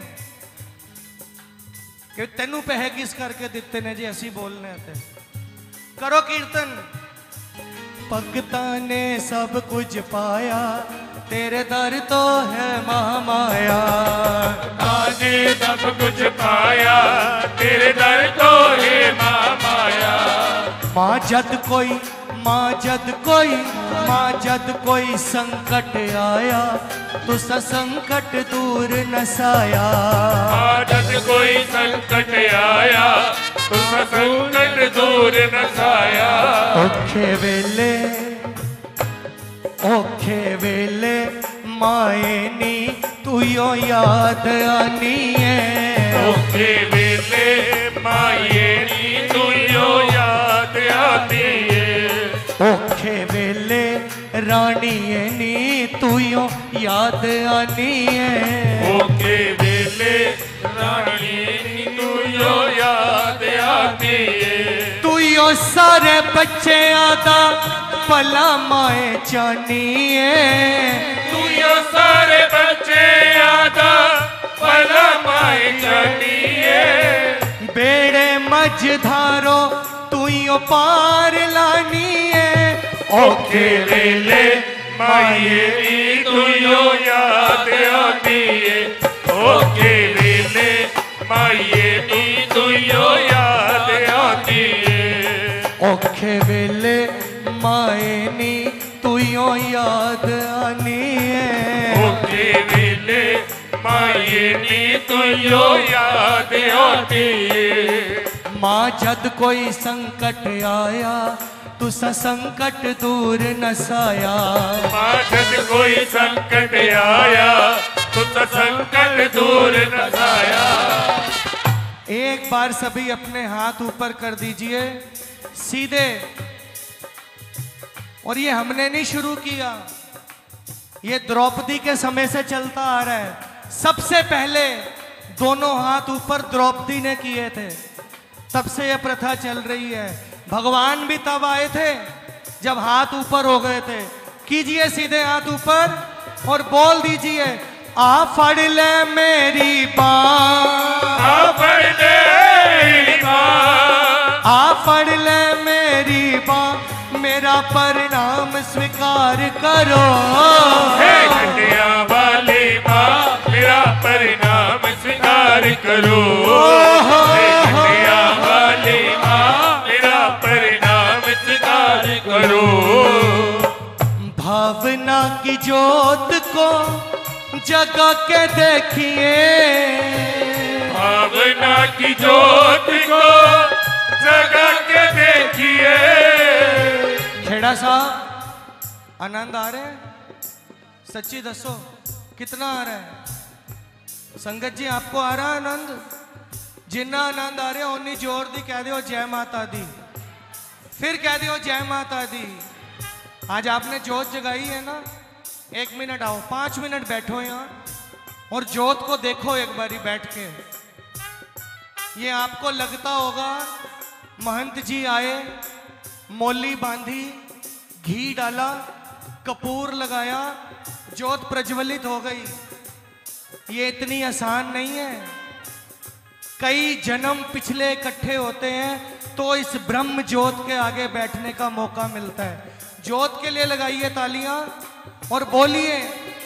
कि तेनू पैसे किस करके दिते ने जी, ऐसी बोलने आते। करो कीर्तन। भगताने सब कुछ पाया, तेरे दर तो है महामाया। भगताने सब कुछ पाया, तेरे दर तो है महामाया। माँ जद कोई माँ जद कोई माँ जद कोई संकट आया, तो संकट दूर नसाया। माँ जद कोई संकट आया, तो संकट दूर नसाया। औखे वेले माए नी तू यो याद आनी है। औखे वेले माए नी तू यो याद आनी है। औखे वेले रानी नी तू यो याद आनी है। औखे वेले रानी नी तू यो याद आनी है। तू यो सारे बच्चे आदा भला माए चानी है। तू यो सारे बच्चे आदा भला माए चानी है। बेड़े मझधारो तू यो पार लानी है। औखे वेले माए नी तू यो याद आनी है। औखे वेले माए नी तू यो याद आनी है। औखे वेले माए नी तू यो याद आनी है। औखे वेले माए नी तू यो याद आनी है। माँ जद कोई संकट आया, तू संकट दूर नसाया। माँ जद कोई संकट आया, तो संकट दूर नसाया। एक बार सभी अपने हाथ ऊपर कर दीजिए सीधे। और ये हमने नहीं शुरू किया, ये द्रौपदी के समय से चलता आ रहा है। सबसे पहले दोनों हाथ ऊपर द्रौपदी ने किए थे, तब से यह प्रथा चल रही है। भगवान भी तब आए थे जब हाथ ऊपर हो गए थे। कीजिए सीधे हाथ ऊपर और बोल दीजिए, आ फड़ ले मेरी बाँ, आ फड़ ले मेरी बाँ, आ फड़ ले मेरी बाँ, मेरा परिणाम स्वीकार करो। हे घटिया वाली माँ, मेरा परिणाम स्वीकार करो। हे घटिया वाली माँ, मेरा परिणाम स्वीकार करो। भावना की जोत को जगा के देखिए, भावना की जोत को जगा के देखिए। खेड़ा साहब आनंद आ रहे हैं? सच्ची दसो कितना आ रहा है? संगत जी आपको आ रहा है आनंद? जिन्ना आनंद आ रहा है उन्नी जोर दी कह दो जय माता दी, फिर कह दो जय माता दी। आज आपने जोत जगाई है ना, 1 मिनट आओ, 5 मिनट बैठो यहाँ और जोत को देखो एक बारी बैठ के। ये आपको लगता होगा महंत जी आए, मौली बांधी, घी डाला, कपूर लगाया, जोत प्रज्वलित हो गई। ये इतनी आसान नहीं है। कई जन्म पिछले इकट्ठे होते हैं तो इस ब्रह्म ज्योत के आगे बैठने का मौका मिलता है। ज्योत के लिए लगाइए तालियां और बोलिए,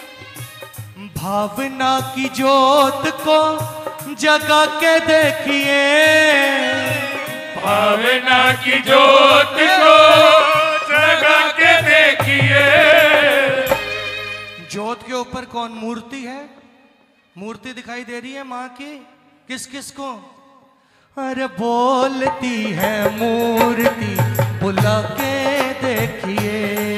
भावना की ज्योत को जगा के देखिए, भावना की ज्योत को जगा के देखिए। ज्योत के ऊपर कौन मूर्ति है? मूर्ति दिखाई दे रही है माँ की, किस किस को? अरे बोलती है मूर्ति बुला के देखिए,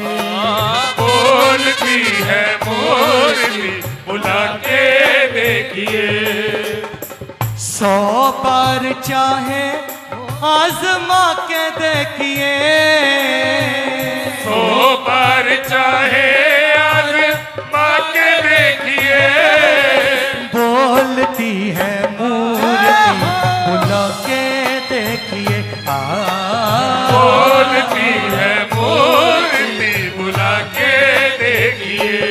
बोलती है मूर्ति बुला के देखिए। 100 बार चाहे आजमा के देखिए, 100 बार चाहे आजमा के देखिए। बोलती है मूर्ति बुला के देखिए, बोलती है मूर्ति बुला के देखिए।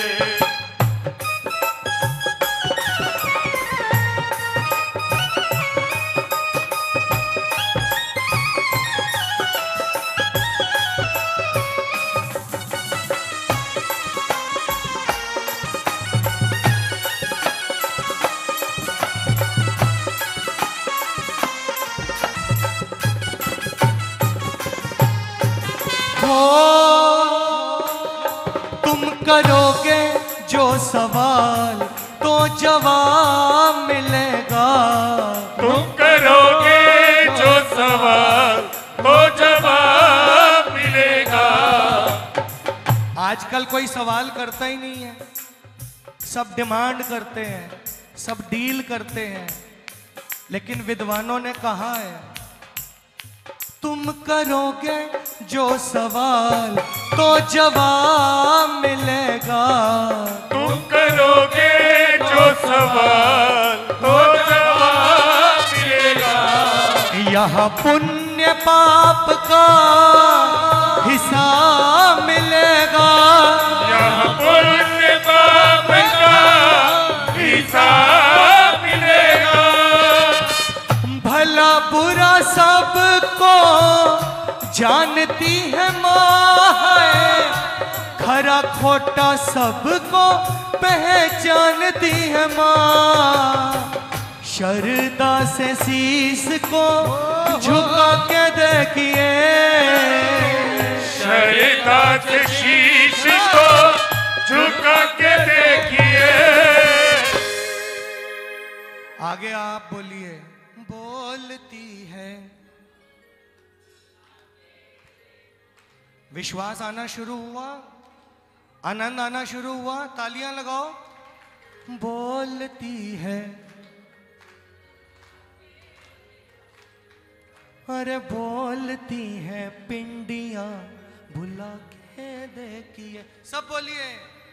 तुम करोगे जो सवाल तो जवाब मिलेगा, तुम करोगे जो सवाल तो जवाब मिलेगा। आजकल कोई सवाल करता ही नहीं है, सब डिमांड करते हैं, सब डील करते हैं। लेकिन विद्वानों ने कहा है तुम करोगे जो सवाल तो जवाब मिलेगा, तुम करोगे जो सवाल तो जवाब मिलेगा। यहाँ पुण्य पाप का हिसाब मिलेगा, यहाँ पुण्य पाप का हिसाब मिलेगा। भला बुरा सबको जानती है माँ है, खरा खोटा सबको पहचानती है माँ। शरदा से शीश को झुका के देखिए, शरदा से शीश को झुका के देखिए। आगे आप बोलिए। बोलती है, विश्वास आना शुरू हुआ, आनंद आना शुरू हुआ, तालियां लगाओ। बोलती है, अरे बोलती है पिंडियां बुला के देखिए। सब बोलिए।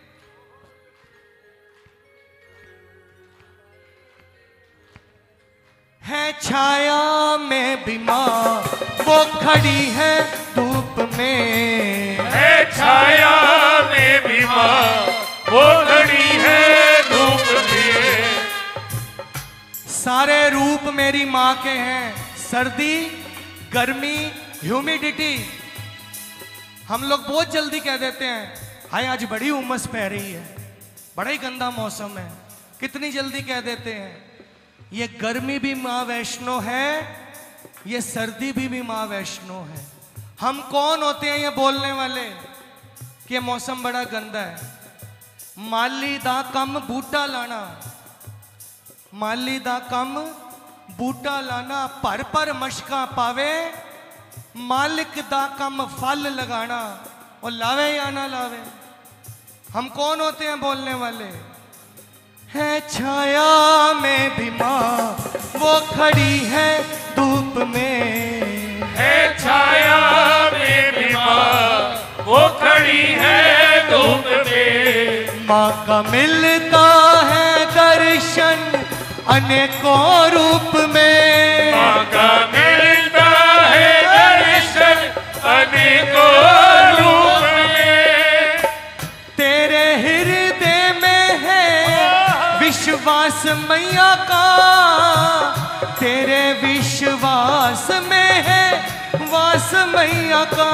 है छाया में बीमार वो खड़ी है धूप में, है छाया में बीमार वो खड़ी है धूप में। सारे रूप मेरी माँ के हैं, सर्दी गर्मी ह्यूमिडिटी। हम लोग बहुत जल्दी कह देते हैं हाय आज बड़ी उमस पै रही है, बड़ा ही गंदा मौसम है, कितनी जल्दी कह देते हैं। ये गर्मी भी माँ वैष्णो है, ये सर्दी भी माँ वैष्णो है। हम कौन होते हैं ये बोलने वाले कि मौसम बड़ा गंदा है? माली दा कम बूटा लाना, माली दा कम बूटा लाना, पर पर मशका पावे, मालिक दा कम फल लगाना, और लावे या ना लावे। हम कौन होते हैं बोलने वाले? है छाया में भी माँ वो खड़ी है धूप में, है छाया में भी माँ वो खड़ी है धूप में। माँ का मिलता है दर्शन अनेकों रूप में, माँ का मिलता है दर्शन अनेकों रूप में। तेरे हृदय में है विश्वास मैया का, तेरे विश्वास में है वास मैया का।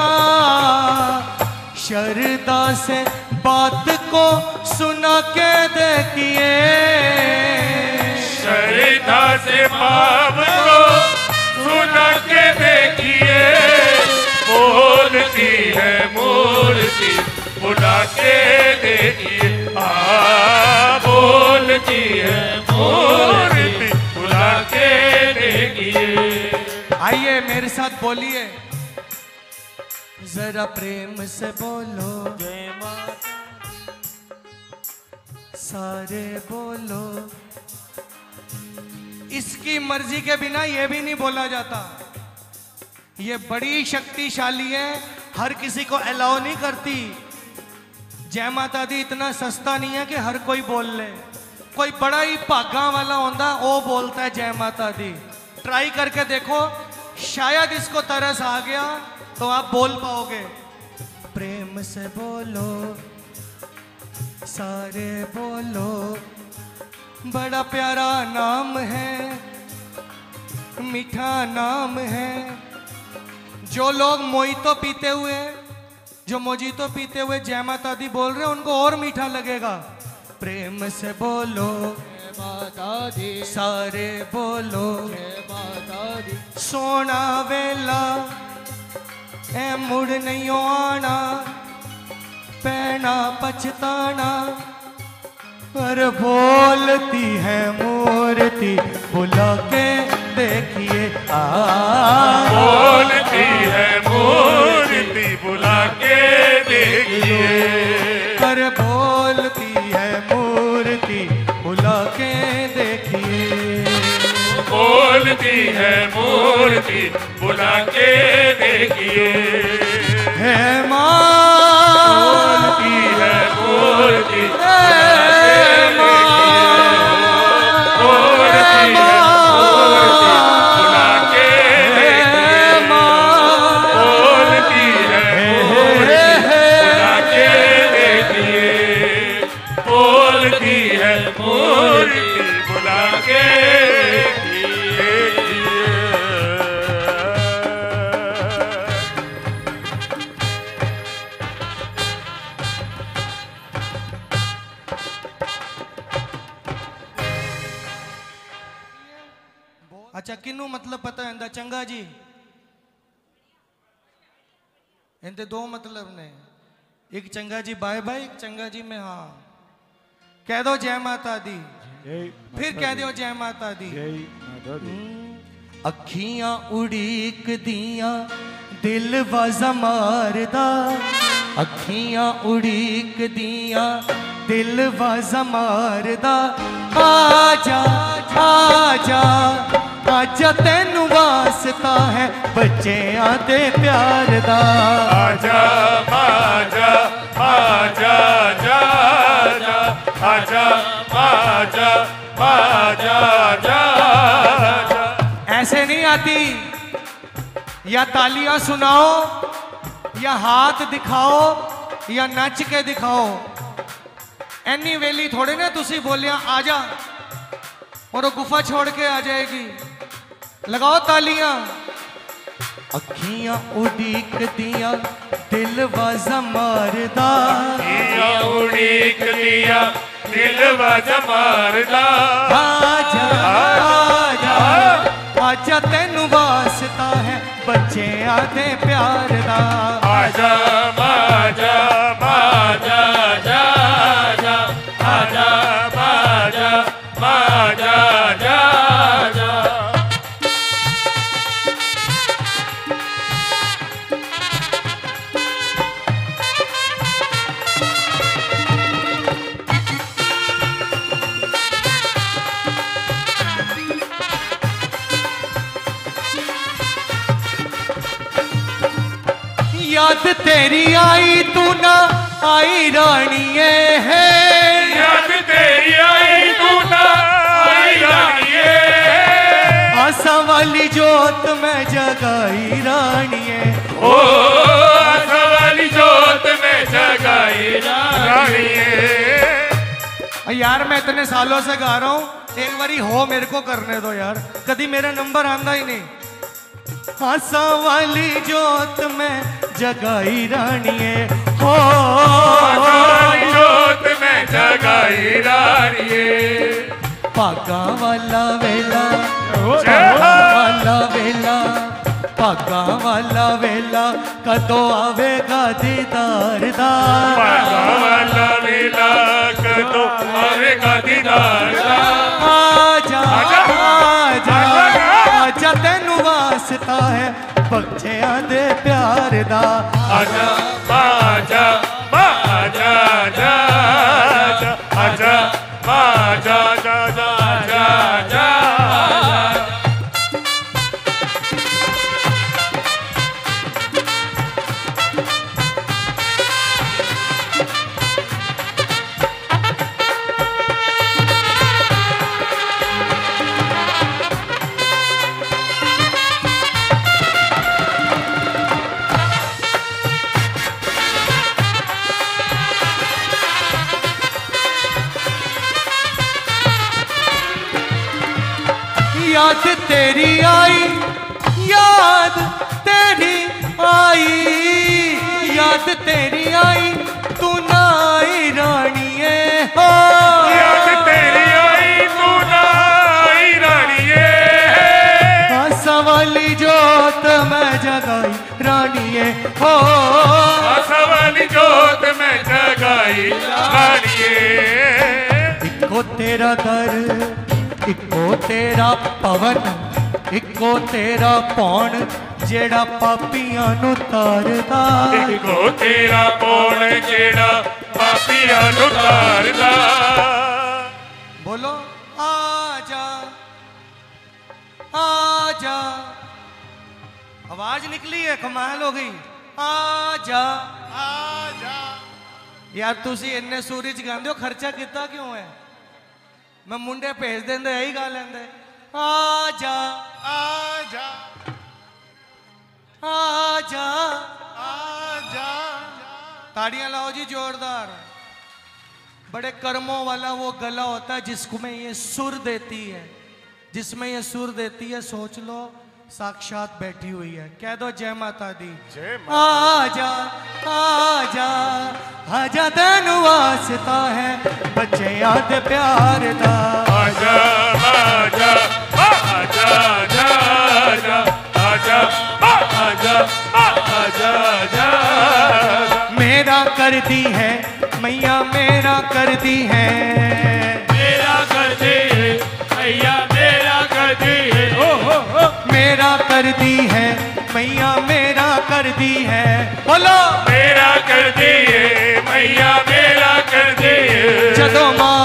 शरदा से बात को सुना के देखिए, शरदा से पाप को बुला के देखिए, बोलती है मूर्ति बुला के देखिए, बोलती है मूर्ति बुला के देखिए। आइए मेरे साथ बोलिए, जरा प्रेम से बोलो जय माता, सारे बोलो। इसकी मर्जी के बिना ये भी नहीं बोला जाता। ये बड़ी शक्तिशाली है, हर किसी को अलाउ नहीं करती। जय माता दी इतना सस्ता नहीं है कि हर कोई बोल ले। कोई बड़ा ही भागा वाला होता वो बोलता है जय माता दी। ट्राई करके देखो, शायद इसको तरस आ गया तो आप बोल पाओगे। प्रेम से बोलो, सारे बोलो, बड़ा प्यारा नाम है, मीठा नाम है। जो लोग मोहितो पीते हुए, जो मोजितो पीते हुए जय माता दी बोल रहे हैं, उनको और मीठा लगेगा। प्रेम से बोलो जय माता दी, सारे बोलो जय माता दी। सोना वेला ए मुड़ नहीं आना, पैना पछताना, पर बोलती है मूर्ति बुला के देखिए। बोलती है मूर्ति बुला के देखिए, पर बोलती है मूर्ति बुला के देखिए। बोलती है मूर्ति बुला के देखिए। है माँ, बोलती है मूर्ति अच्छा किन्नू मतलब पता है चंगा जी? इनके दो मतलब ने, एक चंगा जी बाय बाय, एक चंगा जी में हाँ। कह दो जय माता दी, फिर कह दो जय माता दी। अखियां उड़ीक दियां दिल वाजा मारदा, अखियां उड़ीक दियां दिल वाजा मारदा। आजा आजा आजा तेनू वास्ता है बच्चेआं दे प्यार दा। आजा आजा आजा आजा आजा आजा आजा आजा। ऐसे नहीं आती, या तालियां सुनाओ, या हाथ दिखाओ, या नच के दिखाओ। एनी वेली थोड़े ना तुसी बोलिया आजा और वो गुफा छोड़ के आ जाएगी। लगाओ तालियां। अखियां उड़ीक दिया दिल वाजा मारदा, अखियां उड़ीक दिया दिल वाजा मारदा। आजा आजा आजा तेनू वास्ता है बच्चेआं दे प्यार दा। आजा आजा आजा आजा आजा आजा आजा आजा आजा। याद तेरी आई तू ना आई रानिए है, याद तेरी आई तू ना आई रानिए। आसा वाली जोत में जगाई रानिए, ओ आसा वाली जोत में जगाई रानिए। यार मैं इतने सालों से गा रहा हूँ, एक बारी हो मेरे को करने दो यार, कभी मेरा नंबर आंदा ही नहीं। आसा वाली जोत में जगाई रानिए हो, आसा वाली जोत में जगाई रानिए। भागा वाला वेला ओ वाला वेला भागा वाला वेला कदों आवेगा दीदार दा भागा वाला वेला कदों आवेगा दीदार दा आजा आजा आजा तेनू वास्ता है बच्चेयां दे प्यार दा आजा आजा आजा आजा आजा आजा आजा आजा याद तेरी आई याद तेरी आई याद तेरी आई तू ना आई रानिए हो याद तेरी आई तू ना आई रानिए आसा वाली जोत मैं जगाई रानिए हो आसा वाली जोत मैं जगाई रानिए इको तेरा दर इको तेरा पवन इको तेरा पौन जेड़ा पापियां नू तारदा इको तेरा पौन जेड़ा पापियां नू तारदा बोलो आजा आजा आवाज निकली है कमाल हो गई आजा आजा यार तुसी इन्ने सूरी च गांदे हो खर्चा कितना क्यों है मैं मुंडे भेज देंदे यही गा लेंदे आजा आजा आजा आजा ताड़ियां लाओ जी जोरदार बड़े कर्मों वाला वो गला होता है जिसमें ये सुर देती है जिसमें ये सुर देती है सोच लो साक्षात बैठी हुई है कह दो जय माता दी आजा आजा आजा तेनू वास्ता है बच्चे याद प्यार दा आजा आजा आजा आजा आजा आजा आजा आजा मेरा कर दी है मैया मेरा कर दी है मेरा कर दे मैया मेरा कर दे ओ मेरा कर दी है मैया मेरा कर दी है बोलो मेरा कर दिए मैया मेरा कर दिए जदों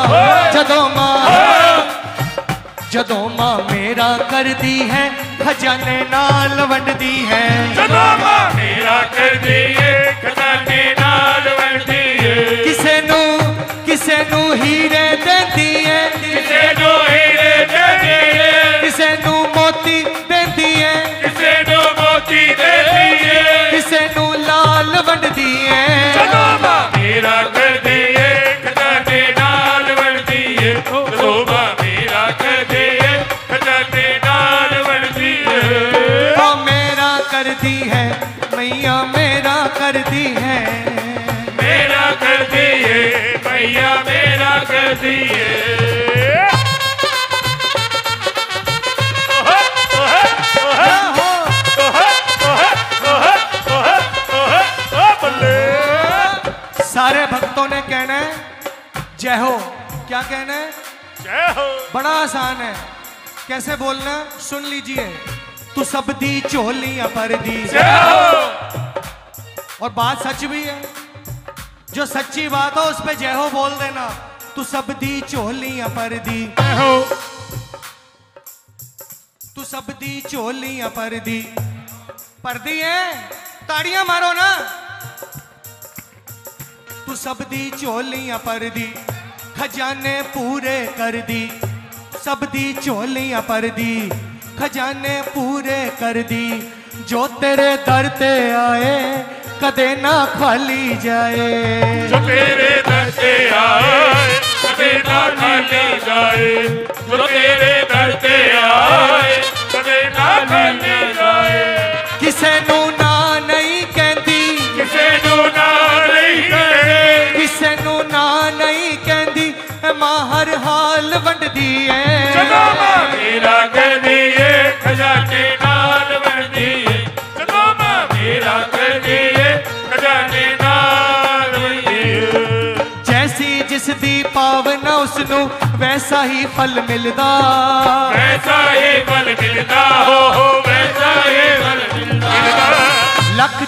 मां मेरा कर दी है खजाने नाल वंड दी है जदों मां मेरा कर दिए खजाने नाल वंड दिए किसे नू हीरे देती है किसे नू हीरे देती है किसे नू मोती देती है किसे नू मोती देती है किसे नू लाल वंड दी है जदों मां मेरा कर दिए खजाने नाल वंड दिए जदों मां मेरा कर दिए खजाने नाल वंड दिए ओ मेरा कर दी है मैया मेरा कर दी है मेरा कर दिए मैया मेरा कर दिए सारे भक्तों ने कहना है जय हो क्या कहना है जय हो बड़ा आसान है कैसे बोलना सुन लीजिए तू सब दी चोलियां पर दी जय हो और बात सच भी है जो सच्ची बात हो उस पे जय हो बोल देना तू सब दी चोलियां पर दी जय हो तू सब दी चोलियां पर दी है ताड़ियां मारो ना तू सब दी चोलियां पर दी खजाने पूरे कर दी सब दी चोलियां पर दी खजाने पूरे कर दी जो तेरे दर ते आए कदे ना खाली जाए जो तेरे दर से आए कदे ना खाली जाए जो तेरे दर से आए कदे ना खाली जाए किसे नू ना नहीं कहती किसे नू ना नहीं कहती किसे नू ना नहीं कहती मां हर हाल वंडदी है जदों मां मेरा कर दिए उसनू वैसा ही फल मिलदा, वैसा ही फल मिलदा हो वैसा ही फल मिलदा। लख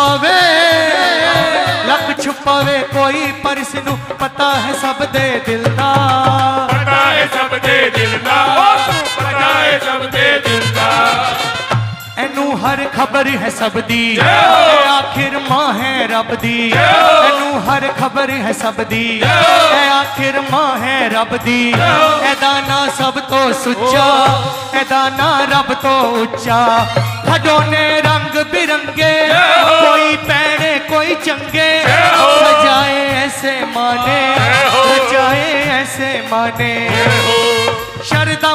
छुपावे कोई पर इसनू पता है सब दे दिल दा, पता है सब दे दिल दा, पता है सब दे दिल दा। एनू हर खबर है सब दी, आखिर मां है रब दी। एनू हर खबर है सब दी, आखिर मां है रब दी। एदा ना सब तो सुच्चा, एदा ना रब तो उच्चा। खडोने रंग बिरंगे, कोई पैड़े कोई चंगे, सजाए ऐसे माने, सजाए ऐसे माने। शरदा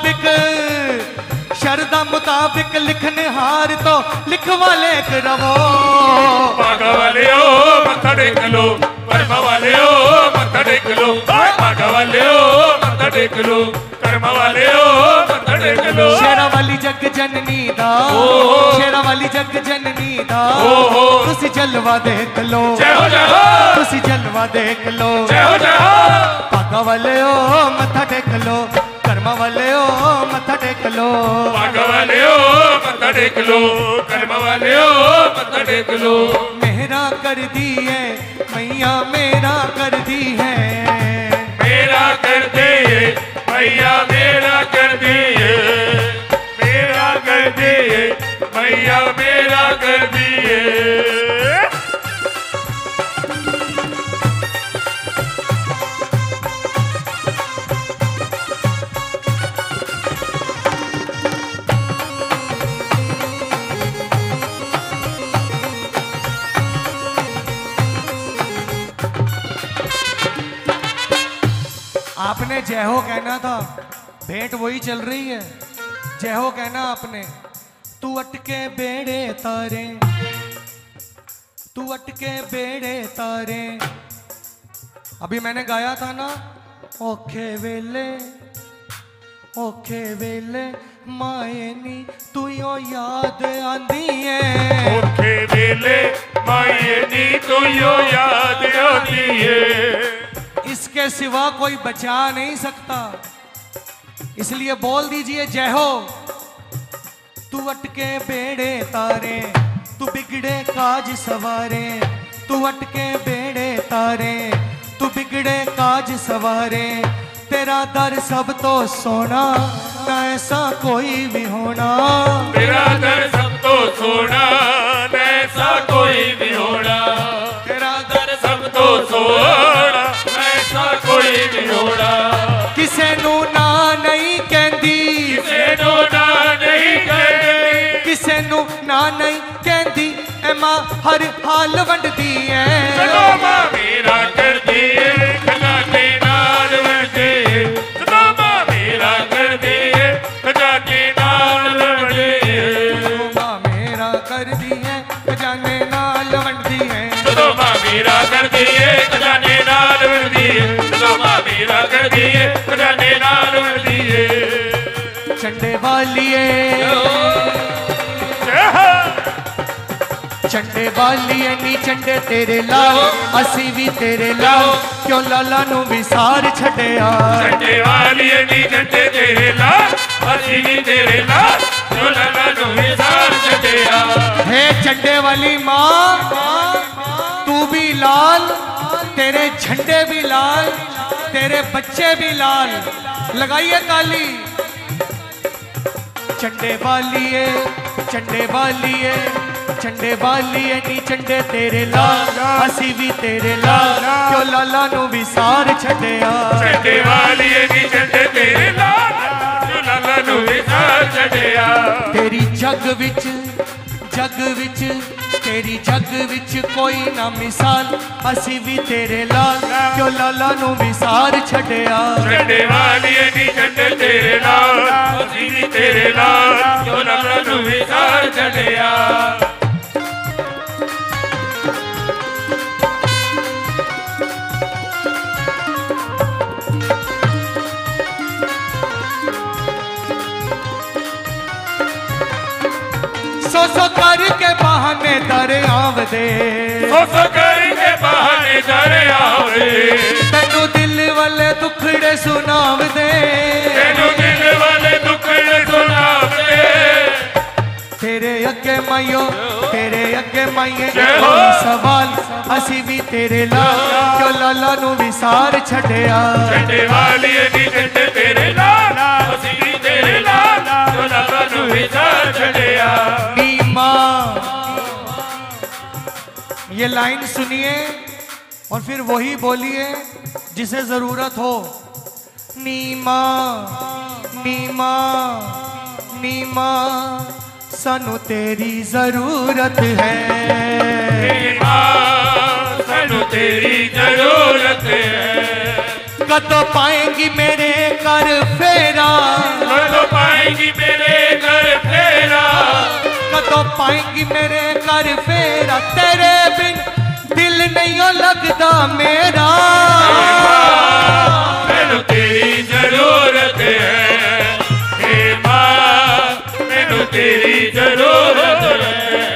मुताबिक लिखने हार तो लिखवा लेख रवो। पाग वाले ओ मत्था टेक लो, कर्म वाले ओ मत्था टेक लो, पाग वाले ओ मत्था टेक लो, कर्म वाले ओ मत्था टेक लो। शेरा वाली जग जननी दा, शेरा वाली जग जननी दा, तुसी जलवा देख लो, जय हो जय हो, तुसी जलवा देख लो। जय हो जय हो। पागा वाले ओ मत्था टेक लो, कर्मा वाले ओ मत्था टेक लो। पाग वाले ओ मत्था टेक लो, कर्म वाले ओ मत्था टेक लो। मेरा कर दी है मैया, मेरा कर दी है, मेरा कर दे भैया मेरा कर दिए, मेरा कर दिए भैया मेरा कर दिए। आपने जय हो कहना था, भेंट वही चल रही है। जय हो कहना आपने। तू अटके बेड़े तारे, तू अटके बेड़े तारे। अभी मैंने गाया था ना, ओखे वेले माए नी तू यो याद आंदी है। ओखे वेले माए नी तू यो याद आंदी है। इसके सिवा कोई बचा नहीं सकता, इसलिए बोल दीजिए जय हो। तू अटके बेड़े तारे, तू बिगड़े काज सवारे। तू अटके बेड़े तारे, तू बिगड़े काज सवारे। तेरा दर सब तो सोना, ना ऐसा कोई भी होना। तेरा दर सब तो सोना, ना ऐसा कोई भी होना। तेरा दर सब तो सोना, कोई भी होना। किसे नू ना नहीं कहंदी, किसे नू ना नहीं कहंदी, किसे नू ना नहीं कहंदी। ए मां हर हाल वंडदी है। चलो मां मेरा कर दिए, खजाने नाल वंडे। चलो मां मेरा कर दिए, खजाने नाल वंडे। चलो मां मेरा कर दिए, खजाने नाल वंडदी है। चलो मां मेरा कर दिए, खजाने नाल वंडदी है। मेरा कर दिए, खजाने नाल वंड दिए। चंडे वालिए, चंडे वालिए नी चंडे तेरे लाल, असी भी तेरे लाल, क्यों लाला नू विसार छड़िया। चंडे वालिए नी चंडे तेरे लाल, असी भी तेरे लाल, क्यों लाला नू विसार छड़िया। हे चंडे वाली माँ, तू भी लाल, तेरे झंडे भी लाल, तेरे बच्चे भी लाल। लगाइए ताली। चंडे वालिए, चंडे वालिए, चंडे वालिए नी चंडे तेरे लाल, असी भी तेरे लाल, क्यों लाला नू विसार छड़िया। चंडे वालिए नी चंडे तेरे लाल, क्यों लाला नू विसार छड़िया। तेरी जग विच, जग विच, तेरी जग विच कोई ना मिसाल, असी भी तेरे लाल, क्यों लाला नू विसार छड़िया। चंडे वालिए नी चंडे तेरे लाल, असी भी तेरे लाल, क्यों लाला नू विसार छड़िया। सो करके बहाने दर आवदे, सो करके बहाने दर आवदे। तेनू दिल वाले दुखड़े सुनाव दे, तेनू दिल वाले दुखड़े सुनाव दे। तेरे अगे माइयो, तेरे अगे माइये जय हो। कोई सवाल असी भी तेरे लाल, क्यों लाला नू विसार छड़िया। छड़े वाली नी जट तेरे लाल, असी भी तेरे लाल, क्यों लाला नू विसार छड़िया। नीमा, ये लाइन सुनिए और फिर वही बोलिए जिसे जरूरत हो। नीमा नीमा नीमा सानू तेरी जरूरत है, नीमा सानू तेरी जरूरत है। कदों पाएंगी मेरे घर फेरा, कदों पाएंगी मेरे घर फेरा, कदों पाएंगी मेरे घर फेरा। तेरे बिन दिल नहीं लगता मेरा, मैनू तेरी जरूरत है। हे मां मैनू तेरी जरूरत है।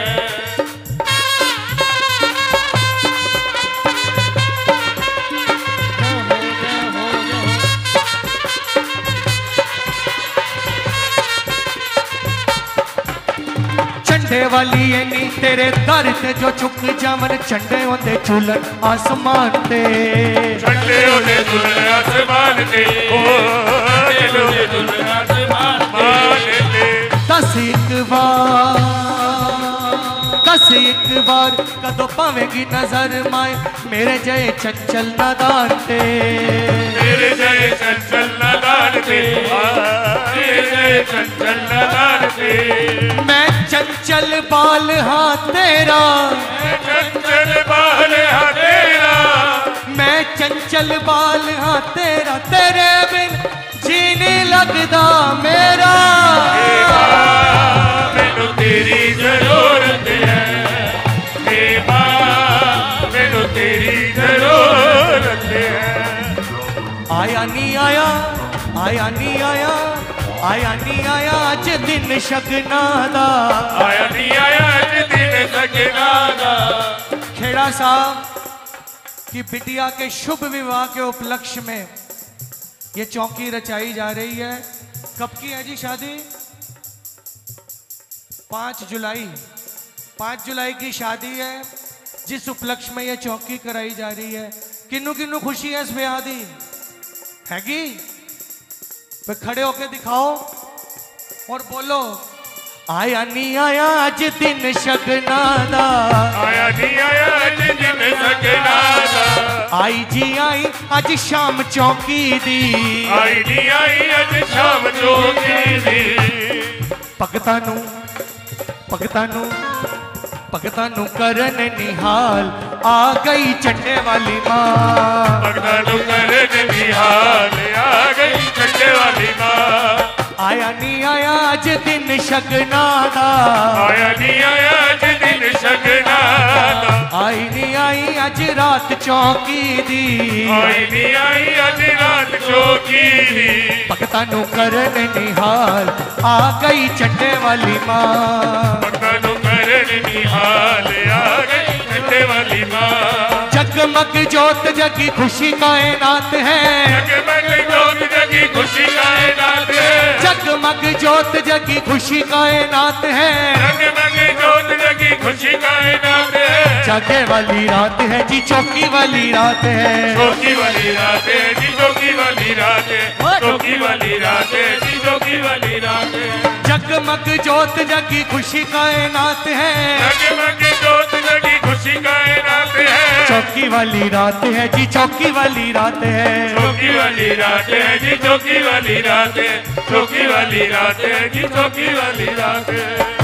चंडे वाली है नी तेरे दर ते जो चुक जावन, चंडे होंदे झूलन आसमान ते, झंडे ओले दुल्हन आसमान ते, ओ झंडे ओले दुल्हन आसमान ते। दस एक बार कदों पावेगी नजर माए मेरे जय चंचल नादान ते, मेरे जय चंचल नादान पे, मेरे जय चंचल नादान पे। मैं चंचल बाल हाँ तेरा, चंचल बाल हा तेरा, मैं चंचल बाल हाँ तेरा। तेरे बिन जीने लगदा मेरा, मैनू तेरी जरूरत है। हे मां मैनू तेरी जरूरत है। आया नहीं आया, आया नहीं आया, आया नहीं आया अज दिन शगना दा, आया नहीं आया अज दिन सजना दा। खेड़ा साहब की बिटिया के शुभ विवाह के उपलक्ष्य में ये चौकी रचाई जा रही है। कब की है जी शादी? 5 जुलाई, 5 जुलाई की शादी है, जिस उपलक्ष्य में ये चौकी कराई जा रही है। किन्नू किन्नू खुशी है इस ब्याह दी? हैगी? तो खड़े होके दिखाओ और बोलो आया नहीं आया अज दिन शगना दा, आया नहीं आया अज दिन सजना दा। आई जी आई अज शाम चौकी दी, आई नहीं आई अज शाम चौकी दी। भगतां नू भगतां नू भगतां नू करन निहाल आ गई चंडे वाली मां, भगतां नू करन निहाल आ गई चंडे वाली मां। आया नहीं आया अज दिन शगना दा, आया नहीं आया अज दिन शगना दा। आई नहीं आई अज रात चौकी दी, आई नहीं आई अज रात चौकी दी। भगतां नू करन निहाल आ गई चंडे वाली मां, भगतां नू करन निहाल आ गई चंडे वाली मां। जगमग जोत जगी खुशी कायनात है, जगमग जोत जगी खुशी कायनात है, जगमग जोत जगी खुशी कायनात है। जगमग जोत जगी खुशी कायनात है। जागे वाली रात है जी चौकी वाली रात है, चौकी वाली रात है जी चौकी वाली रात है, चौकी वाली रात है जी चौकी वाली रात है। जगमग जोत जगी खुशी कायनात है, जगमग जोत जगी खुशी कायनात है। चौकी वाली रात है जी चौकी वाली रात है, चौकी वाली रात है जी चौकी वाली रात है, चौकी वाली रात है जी चौकी वाली रात है।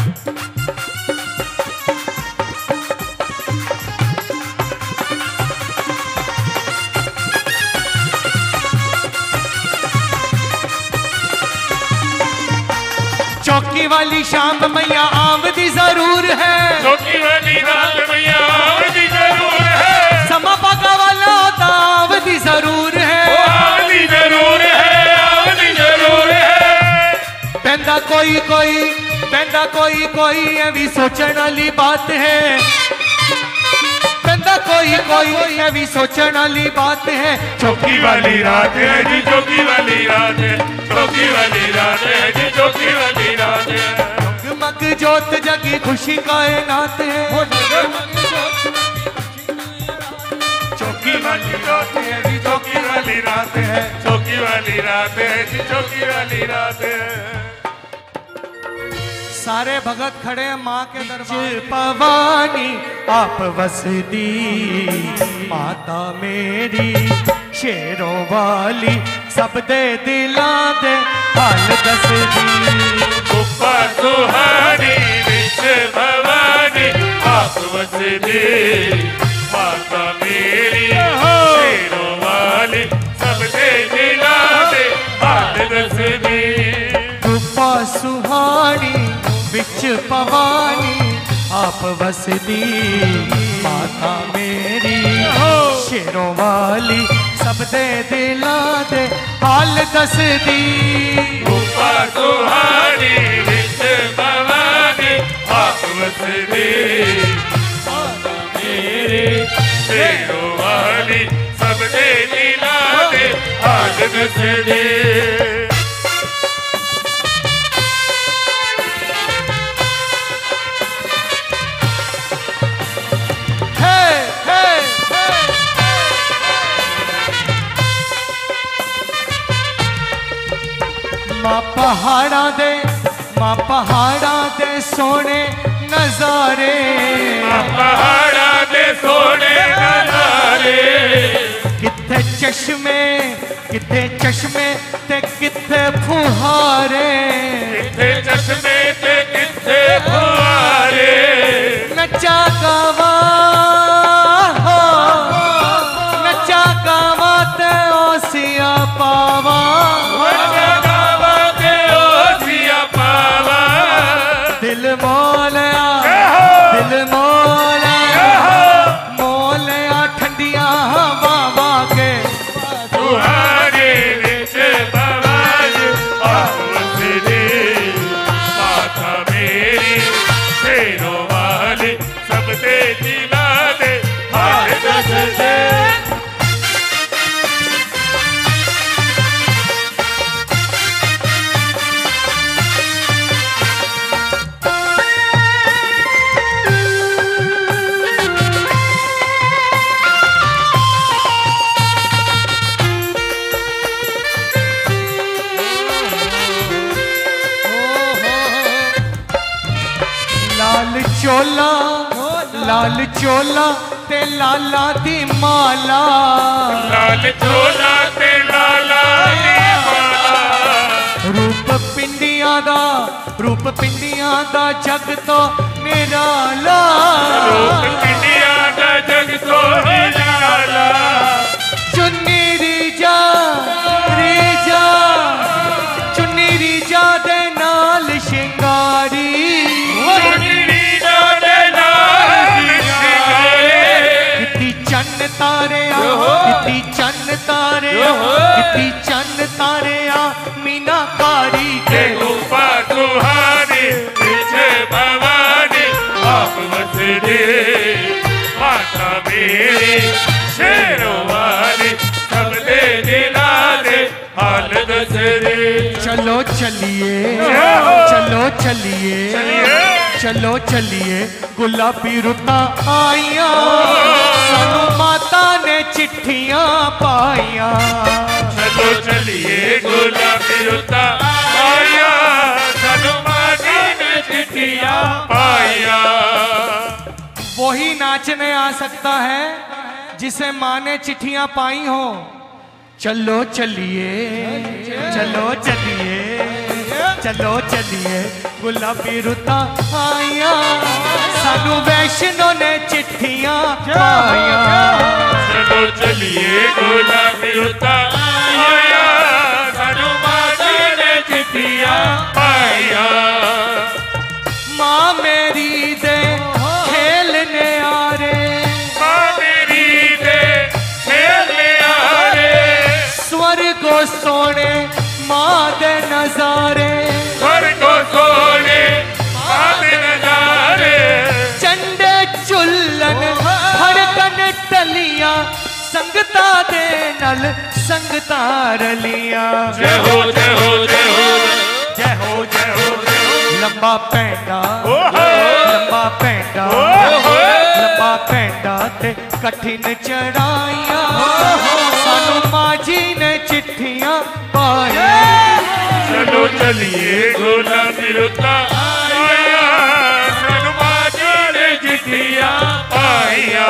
चौकी वाली शाम मैया आमदी जरूर है, चौकी वाली रात मैया आवदी जरूर है। समा पागा वाला होता आवदी जरूर है, आवदी जरूर है, आवदी जरूर है। बंदा कोई कोई बंदा कोई कोई ये भी सोचने वाली बात है, बंदा कोई कोई कोई ये भी सोचने वाली बात है। चौकी वाली रात है जी, चौकी वाली रात है, चौकी वाली रात है जी, चौकी वाली रात है। जगमग जोत जगी खुशी कायनात है। चौकी वाली रात है जी, चौकी वाली रात है, चौकी वाली रात है जी, चौकी वाली रात है। सारे भगत खड़े हैं माँ के दरबार। पवानी आप वसदी माता मेरी, शेरों वाली सब दे दिला दे हाल दसदी। गुप्पा सुहानी विच भवानी आप वसदी माता मेरी, शेरों वाली सब दे दिला दे हाल दसदी। गुप्पा सुहानी विच पवानी आप वसदी माता मेरी, शेरों वाली सब दे दिला दे हाल दसदी। गुप्पा सुहानी विच भवानी आप वसदी माता मेरी, शेरों वाली सब दे दिला दे हाल दसदी। माँ पहाड़ा दे सोने नजारे, माँ पहाड़ा दे सोने नजारे। किथे चश्मे ते किथे फुहारे, किथे चश्मे ते किथे फुहारे। नचा गावा हो, नचा गावा ते ओसिया पावा, नचा गावा ते ओसिया पावा। दिल मोलिया, दिल मोलिया, मोलिया ठंडिया हवा के। सुहाने विच भवानी आप वसदी माता मेरी, शेरों वाली सब दे दिला दे हाल दसदे। लाल चोला ते लाला दी माला, लाल चोला ते लाला दी माला। रूप पिंडियां दा जग तो निराला, रूप पिंडियां दा जग तो निराला। चुन्नी रीजा चुन्नी रीजा दे नाल शिंगारी, किती चन्न तारे आ मीनाकारी के। गुप्पा सुहानी विच भवानी आप वसदी माता मेरी, शेरों वाली सब दे दिला दे हाल दसदे। चलो चलिए, चलो चलिए, चलो चलिए गुलाबी रुतां आईयां, सानू माता ने चिट्ठियां पाईयां। चलो चलिए गुलाबी रुतां आईयां, सानू माता ने चिट्ठियां पाईयां। वही नाचने आ सकता है जिसे माँ ने चिट्ठियां पाई हो। चलो चलिए, चलो चलिए, चलो चलिए गुलाबी रुतां आईयां, सानू वैष्णो ने चिट्ठियां पाईयां। चलो चलिए गुलाबी रुतां आईयां, सानू माता ने चिट्ठियां पाईयां। माँ मेरी दे खेलने आ रे, माँ मेरी दे खेलने आ रे। स्वर्गो सोने माँ दे नजारे, स्वर्गो सोने माँ दे नजारे। चंडे चुल्लन धड़कन संगता दे नल संगता रलिया। जय हो जय हो जय हो जय हो जय हो जय हो। लंबा पैंडा लंबा पैंडा लंबा पैंडा ते कठिन चढ़ाइया सानू माझी ने चिट्ठियां पाया। चलो चलिए गोला मिलता आया सानू माझी ने चिट्ठियां पाया।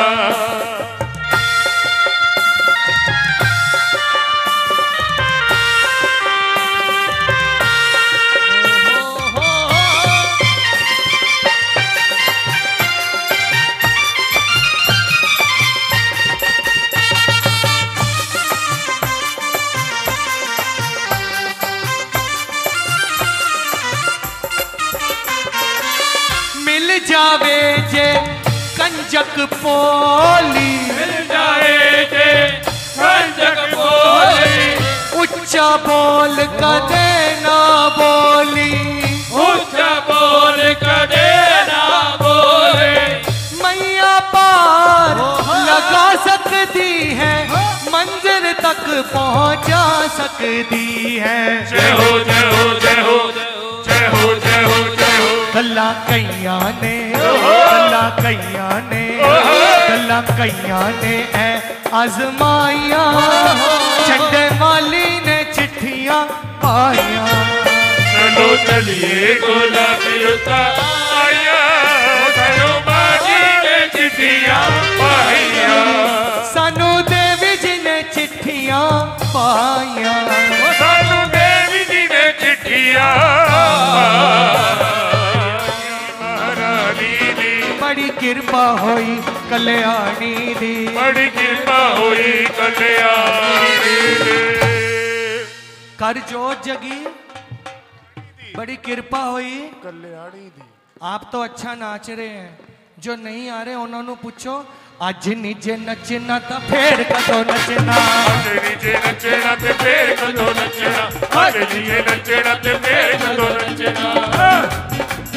जावे जे कंजक पोली मिल जाए जे कंजक पोली। उच्चा बोल कदे ना बोली ऊंचा बोल कदे ना बोले। मैया पार लगा सकती है मंजिल तक पहुंचा सकती है। जय हो जय हो जय हो जय हो जय हो जय हो। गल्ला कैया ने गल्ला कैया ने है आजमाइया झंडे वाली ने चिट्ठियां पाया। चलो चलिए गोला मिलता आया सानू माझी ने चिट्ठियां पाया। सानू देवी जी ने चिट्ठियां पाया। सानू देवी जी ने चिट्ठियां बड़ी कृपा होई कल्याणी दी बड़ी कृपा हुई कल्याणी कर जोत जगी बड़ी कृपा हुई कल्याणी दी। आप तो अच्छा नाच रहे हैं, जो नहीं आ रहे उन्होंने पूछो अज निजे नचना तो फेर कदों नचना। अज नीचे नचना ते फेर कदों नचना। अज नीचे नचना ते फेर कदों नचना।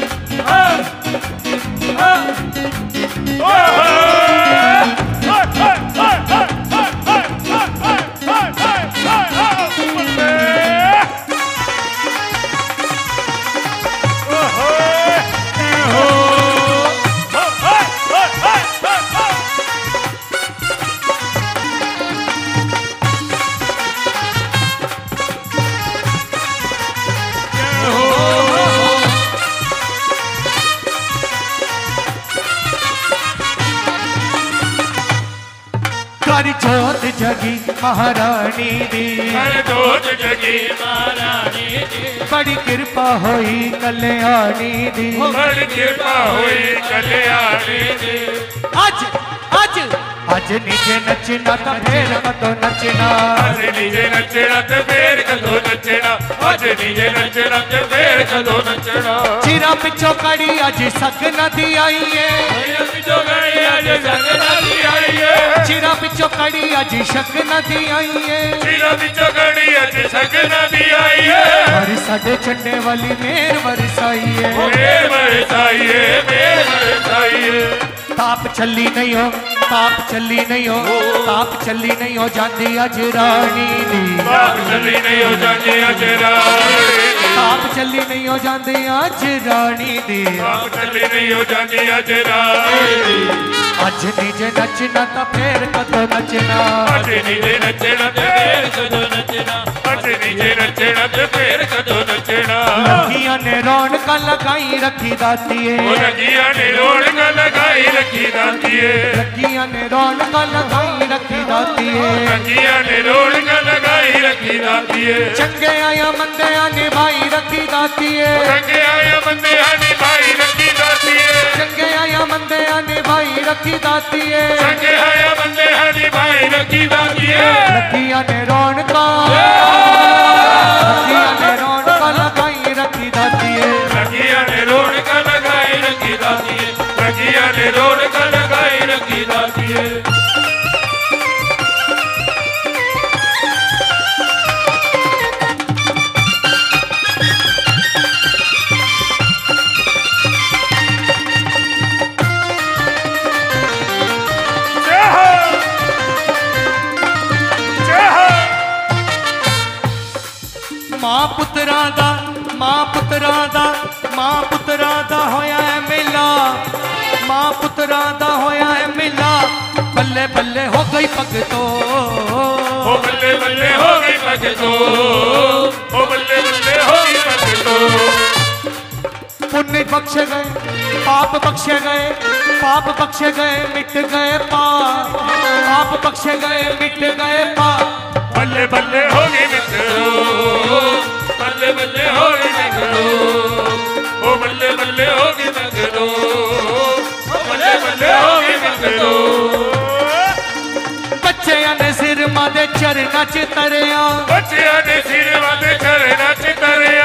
कर जोत जगी महारानी दी कर जोत जगी महारानी दी। बड़ी कृपा हुई कल्याणी दी। बड़ी कृपा हुई कल्याणी दी। आज आज आज निजे नचना तो फेर कदों नचना। अज नीचे नचना ते फेर कदों नचना। अज नीचे नचना ते फेर कदों नचना। चिरा पिछो कड़ी आज सगना दी आई है। जो गई अज सगना दी आई है। चिरा पिछो कड़ी आज सगना दी आई है। चिरा पिछो गई अज सगना दी आई है। और साडे चंडे वाली मेर बरसाई है। मेर बरसाइए मेर बरसाइए। ताप चली नहीं हो ताप चली नहीं हो ताप चली नहीं हो जाती अज रानी दी। ताप चली नहीं हो जाती अज रानी। ताप चली नहीं हो जाती अज रानी दी। ताप चली नहीं हो जाती अज रानी। अज निजे नचना तो फेर कदों नचना। अज नीचे नचना ते फेर कदों नचना। अज नीचे नचना ते फेर कदों नचना। लगिया ने रौनक लगाई रखी दाती है। लगिया ने रौनक लगाई रखी दाती है। लगिया ने रौनक लगाई रखी दाती है। लगिया ने रौनक लगाई रखी दाती है। चंगे आया मंदे आने भाई रखी दाती है। चंगे आया मंदे आने भाई रखी दाती है। चंगे आया मंदे आने भाई रखी दाती है। चंगे आया मंदे आने भाई रखी दाती है। लगिया ने रौनक लगाई रखी दाती है। लगिया ने रौनक लगाई रखी दाती है। लगिया ने रौनक लगाई रखी दाती है। जय हो मां पुत्रां दा होया है मिला, मां पुत्रां दा होया है मिला, बल्ले बल्ले हो गई भगतो, ओ बल्ले बल्ले हो गई भगतो, ओ बल्ले बल्ले हो गई भगतो। पुण्य बख्शे गए, पाप बख्शे गए, पाप बख्शे गए, मिट गए पाप, पाप बख्शे गए, मिट गए पाप। बल्ले बल्ले हो गई मित्रो, बल्ले बल्ले हो गई मित्रो, ओ बल्ले बल्ले हो गई मित्रो, ओ बल्ले बल्ले हो गई मित्रो। बच्चियां ने सिर मादे चरना च तरिया, बच्चियां ने सिर मादे चरना च तरिया,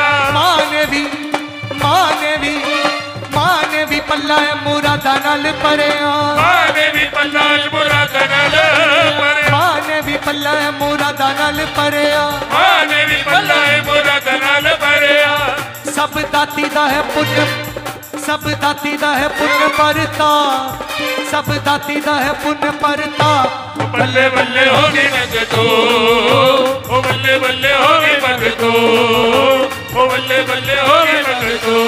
मां ने भी पल्ला मुरादा नाल परिया, मां ने भी पल्ला मुरादा नाल परिया, मां ने भी पल्ला मुरादा नाल परिया, मां ने भी पल्ला मुरादा नाल परिया। सब दाती दा है पुण्य, सब दाती दा है पुण्य परता, सब दाती दा है पुण्य परता। बल्ले बल्ले हो गई भगतो, ओ बल्ले बल्ले हो गई भगतो, ओ बल्ले बल्ले हो गई भगतो।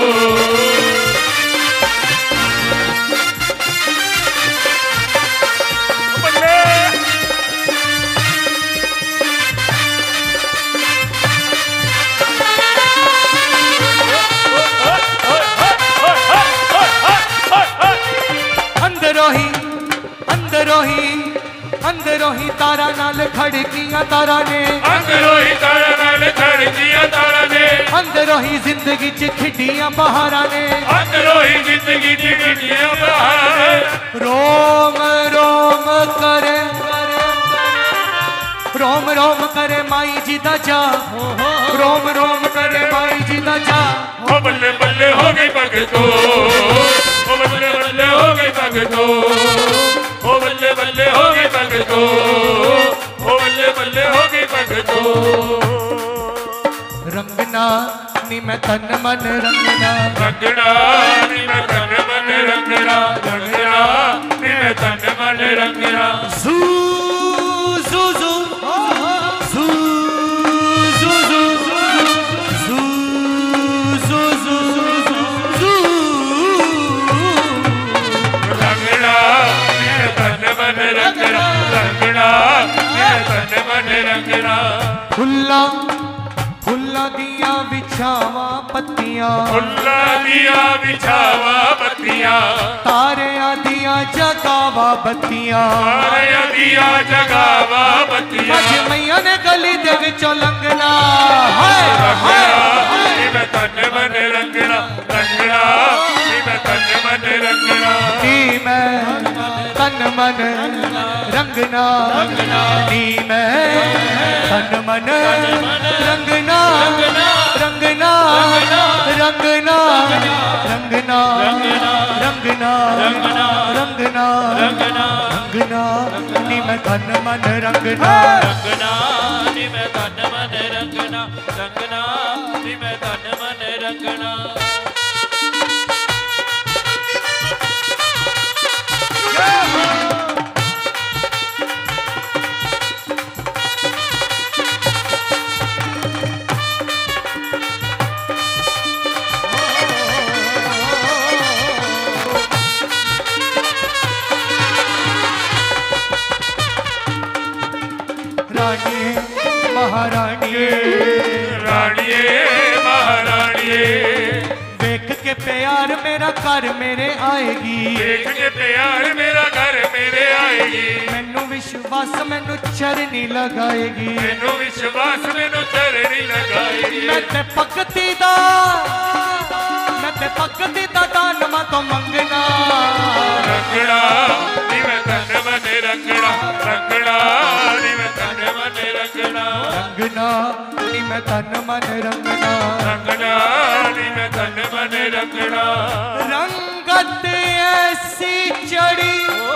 अंदरों ही तारा नाल खड़कियां तारा ने, अंदरों ही तारा नाल खड़कियां तारा ने, अंदरों ही जिंदगी च खिडियां बहारा ने, अंदरों ही जिंदगी च खिडियां बहारा। रोम रोम करे, रोम रोम करे माई जी दा जा, रोम रोम करे माई जी दा जा। ओ बल्ले बल्ले हो गई भगतो, ओ बल्ले बल्ले हो गई भगतो, ओ बल्ले बल्ले हो गई भगतो, ओ बल्ले बल्ले हो गई भगतो। रंगना नी मैं तन मन रंगना, रंगना नी मैं तन मन रंगना, रंगना नी मैं तन मन रंगना। जू जू जू जू जू जू जू जू जू जू। रंगना नी मैं तन मन रंगना, रंगना नी मैं तन मन रंगना। फुल्ला फुल्ला दिया बिछावा पत्तियां, फुल्ला दिया बिछावा पत्तियां, तारे दिया जगावा बत्तियां, तारे दिया जगावा बत्तियां। अज मैया ने गली दे विचों लंघना, हाय हाय नी मैं तन मन रंगना, रंगना नी मैं तन मन रंगना, नी मैं तन मन रंगना, नी मैं तन मन रंगना, रंगना रंगना रंगना रंगना रंगना रंगना नी मैं तन मन रंगना, रंगना नी मैं तन मन रंगना, रंगना नी मैं तन मन रंगना। महारानी रानिए महारानिए, देख के प्यार मेरा घर मेरे आएगी, देख के प्यार मेरा घर मेरे आएगी, मैनू विश्वास मैनू चरनी लगाएगी, मैनू विश्वास मैनू चरनी लगाएगी। मैं ते भगती दा दान मा तो मंगना, रंगना नी मैं तन मन रंगना, रंगना नी मैं तन मन रंगना, रंगना नी मैं तन मन रंगना, रंगना नी मैं तन मन रंगना। रंगत ऐसी चढ़ी,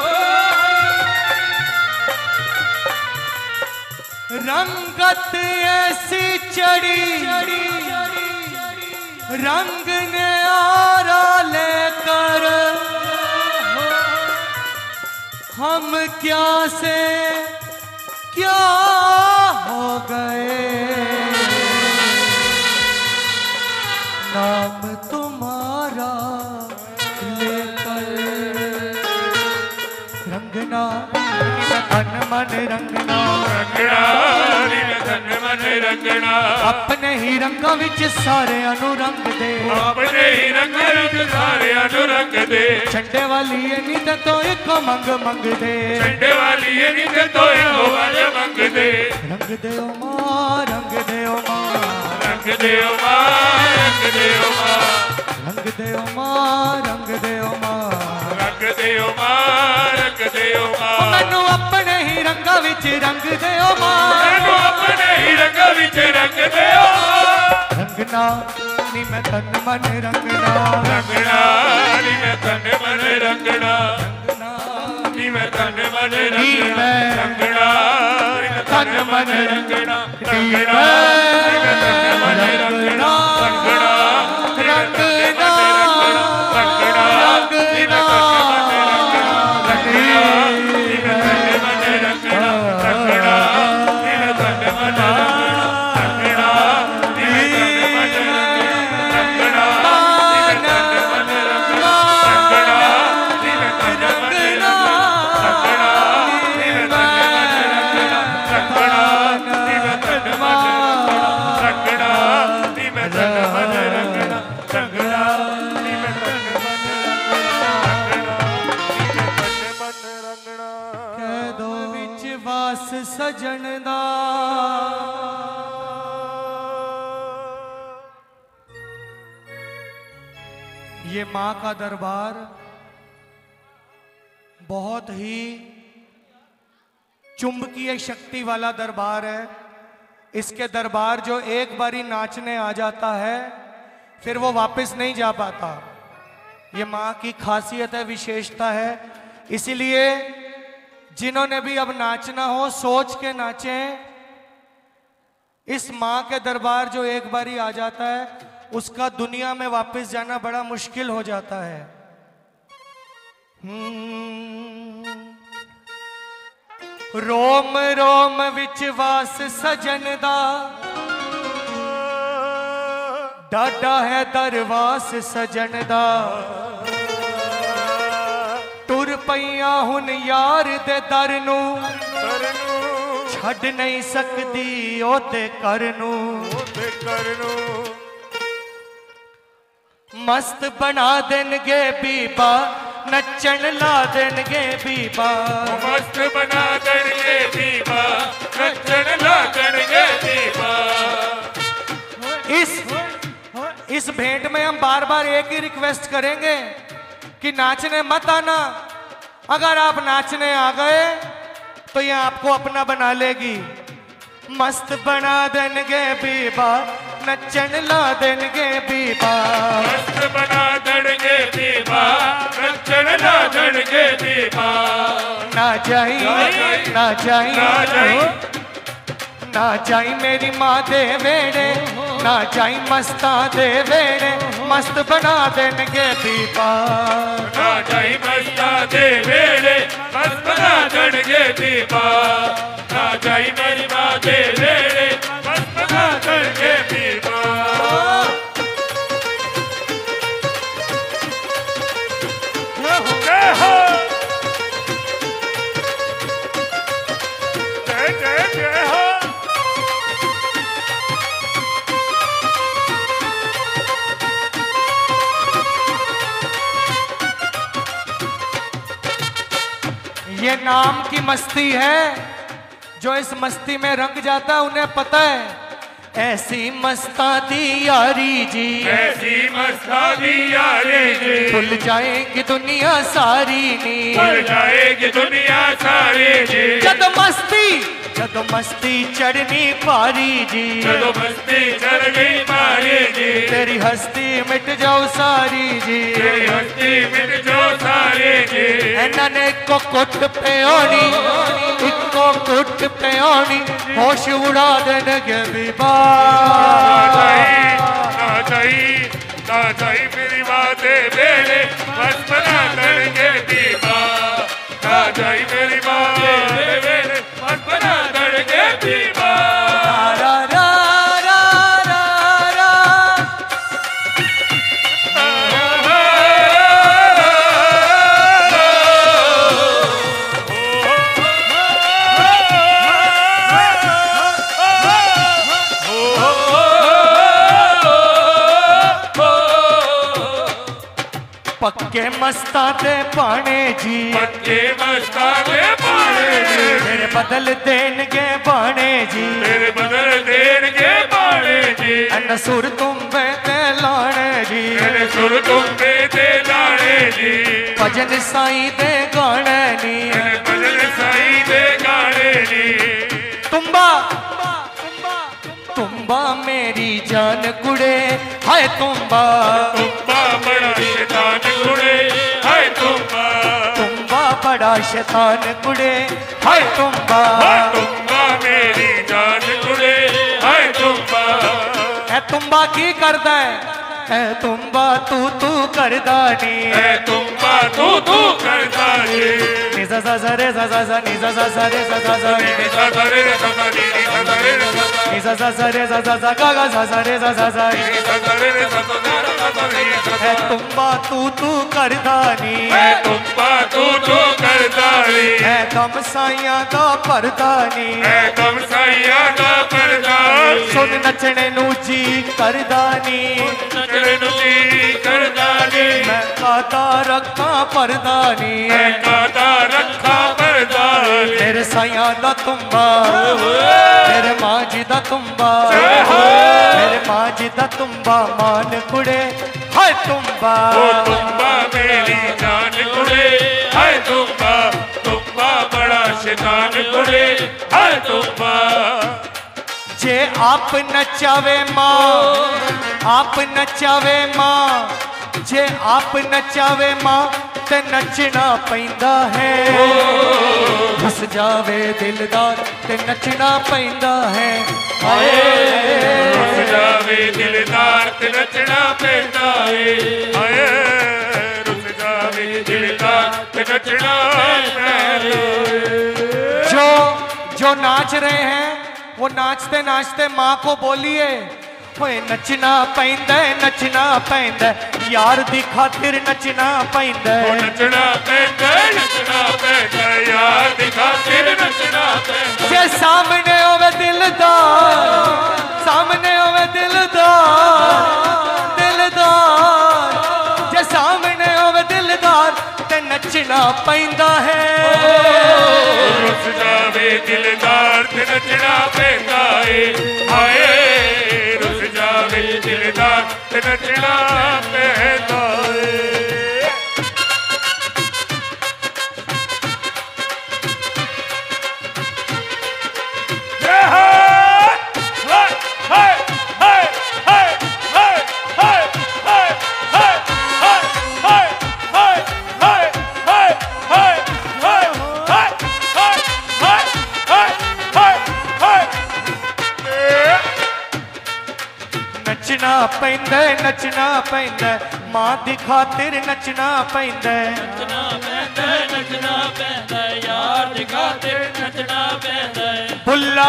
रंगत ऐसी चढ़ी, रंग ने आरा लेकर हम क्या से क्या हो गए। नाम तुम्हारा लेकर रंगना तन मन रंगना, तन मन रंगना, अपने ही रंगां विच सारे अनुरंग दे, अपने ही रंग विच सारे अनुरंग दे, झंडे वाली नित तो एक मंग मंग दे, झंडे वाली नित तो एक मंग दे, रंग दे ओ मां, रंग दे ओ मां, रंग दे ओ मां, रंग दे ओ मां, रंग दे ओ मां, रंग दे ओ मां, रंग दे ओ मां, रंग दे ओ मां, मैनू अपने ही रंगां विच रंग दे ओ मां, मैनू अपने ही रंग विच रंग दे ओ मां, रंगना नी मैं तन मन रंगना, रंगना नी मैं तन मन रंगना, नी मैं तन मन रंगना, रंगना नी मैं तन मन रंगना, रंगना नी मैं तन मन रंगना, रंगना रंगना रंगना नी मैं तन मन रंगना, नी मैं तन मन रंगना, रंगना नी मैं तन मन रंगना, रंगना नी मैं तन मन रंगना, रंगना नी मैं तन मन रंगना, रंगना नी मैं तन मन रंगना, रंगना नी मैं तन मन रंगना, रंगना नी मैं तन मन रंगना, कह दो विच वास सजन दा, ये माँ का दरबार बहुत ही चुंबकीय शक्ति वाला दरबार है। इसके दरबार जो एक बारी नाचने आ जाता है फिर वो वापस नहीं जा पाता। ये माँ की खासियत है, विशेषता है। इसीलिए जिन्होंने भी अब नाचना हो सोच के नाचें। इस माँ के दरबार जो एक बारी आ जाता है उसका दुनिया में वापस जाना बड़ा मुश्किल हो जाता है। रोम रोम विच वास सजन दा, डाडा है दरवास सजन दा। टुर पईयां हुन यार दे दर नू, छड़ नहीं सकदी ओदे कर नू। मस्त बना देनगे बीबा, नचन ला देनगे बीबा। मस्त बना देंगे बीबा, नचन ला देंगे बीबा। इस भेंट में हम बार बार एक ही रिक्वेस्ट करेंगे कि नाचने मत आना। अगर आप नाचने आ गए तो ये आपको अपना बना लेगी। मस्त बना देंगे बीबा, नचन ला देंगे बीबा। मस्त बना देंगे बीबा, नचन ला देंगे बीबा। ना जाई ना जाई ना जाई मेरी माँ दे वेड़े, ना जाई मस्ता दे वेड़े। मस्त बना देंगे बीबा, ना जाई मस्ता दे वेड़े। मस्त बना देंगे बीबा, ना जाई मेरी माँ दे वेड़े। मस्त बना देंगे बीबा। जय हो, जय जय जय हो। ये नाम की मस्ती है। जो इस मस्ती में रंग जाता है उन्हें पता है। ऐसी मस्ता दी यारी जी, ऐसी मस्ता दी यारी जी। भूल जाएगी दुनिया सारी नी, भूल जाएगी दुनिया सारी जी। जद मस्ती चढ़नी पारी जी। जदों मस्ती चढ़ गई मारी जी। तेरी हस्ती मिट जाओ सारी जी। तेरी हस्ती मिट जाओ सारी जी। इन्होंने को कुट पे आनी, इको कुट पे आनी। होश उड़ा देंगे बीबा, ना जाई मेरी बातें बेले। मस्त बना देंगे बीबा, ना जाई मेरी बातें बेले। मस्त बना देंगे बीबा। रा रा रा रा रा। मस्ता दे पाने जी, पंजे मस्ता दे पाने जी, मेरे बदल देनगे बाणे जी, मेरे बदल देनगे बाणे जी, अन सुर तुम ते लाने जी, मेरे सुर तुम ते लाने जी, भजन साईं दे गाने नी, मेरे भजन साईं दे गाने नी। तुम्बा तुम्बा मेरी जान कुड़े, हाय तुम्बा तुम्बा बड़ा शैतान कुड़े, हाय तुम्बा तुम्बा बड़ा शैतान कुड़े, हाय तुम्बा तुम्बा मेरी जान कुड़े, हाय तुम्बा। है तुम्बा की करदा है तुम्बा तू करदा नी, है तुम्बा तू करदा नी, निजा सा सा रे सा सा निजा सा सा रे सा सा नी सा सा रे सा सा नी सा सा रे सा सा, निजा सा सा रे सा सा गा गा सा सा रे सा सा नी सा सा रे सा सा गा सा नी सा सा। है तुम्बा तू करदा नी, है तुम्बा तू करदा नी, है कम साइयां दा परदा नी, है कम साइयां दा परदा नी, सुन नचने नू जी करदा नी, नचने नू जी करदा नी, मैं कादा रखा परदा नी, मैं कादा रखा परदा नी, तेरे साइयां दा तुम्बा, तेरे मां जी दा तुम्बा, मेरे मां जी दा तुम्बा मान कुड़े, हाय तुम्बा ओ तुम्बा मेरी जान कुड़े, हाय तुम्बा तुम्बा बड़ा शैतान कुड़े, हाय तुम्बा। जे आप नचावे माँ, आप नचावे माँ, जे आप नचावे माँ ते नचना पैंदा है, घुस जावे दिलदार ते नचना पैंदा है, रुस जावे दिलदार ते नचना पैंदा है, हाय रुस जावे दिलदार ते नचना पैंदा है। जो नाच रहे हैं वो नाचते नाचते माँ को बोलिए, होए नचना पैंदा यार दी खातिर नचना पैंदा, नचना पैंदा यार दी खातिर नचना पैंदा। जे सामने होवे दिलदार, सामने होवे दिलदार, जे सामने होवे दिलदार ते नचना पैंदा है, रुस जावे दिलदार ते नचना पैंदा है, हाय रुस जावे दिलदार ते नचना पैंदा है। नचना पैंदा मां दी खातिर नचना पैंदा, नचना पैंदा यार दी खातिर नचना पैंदा। बुल्ला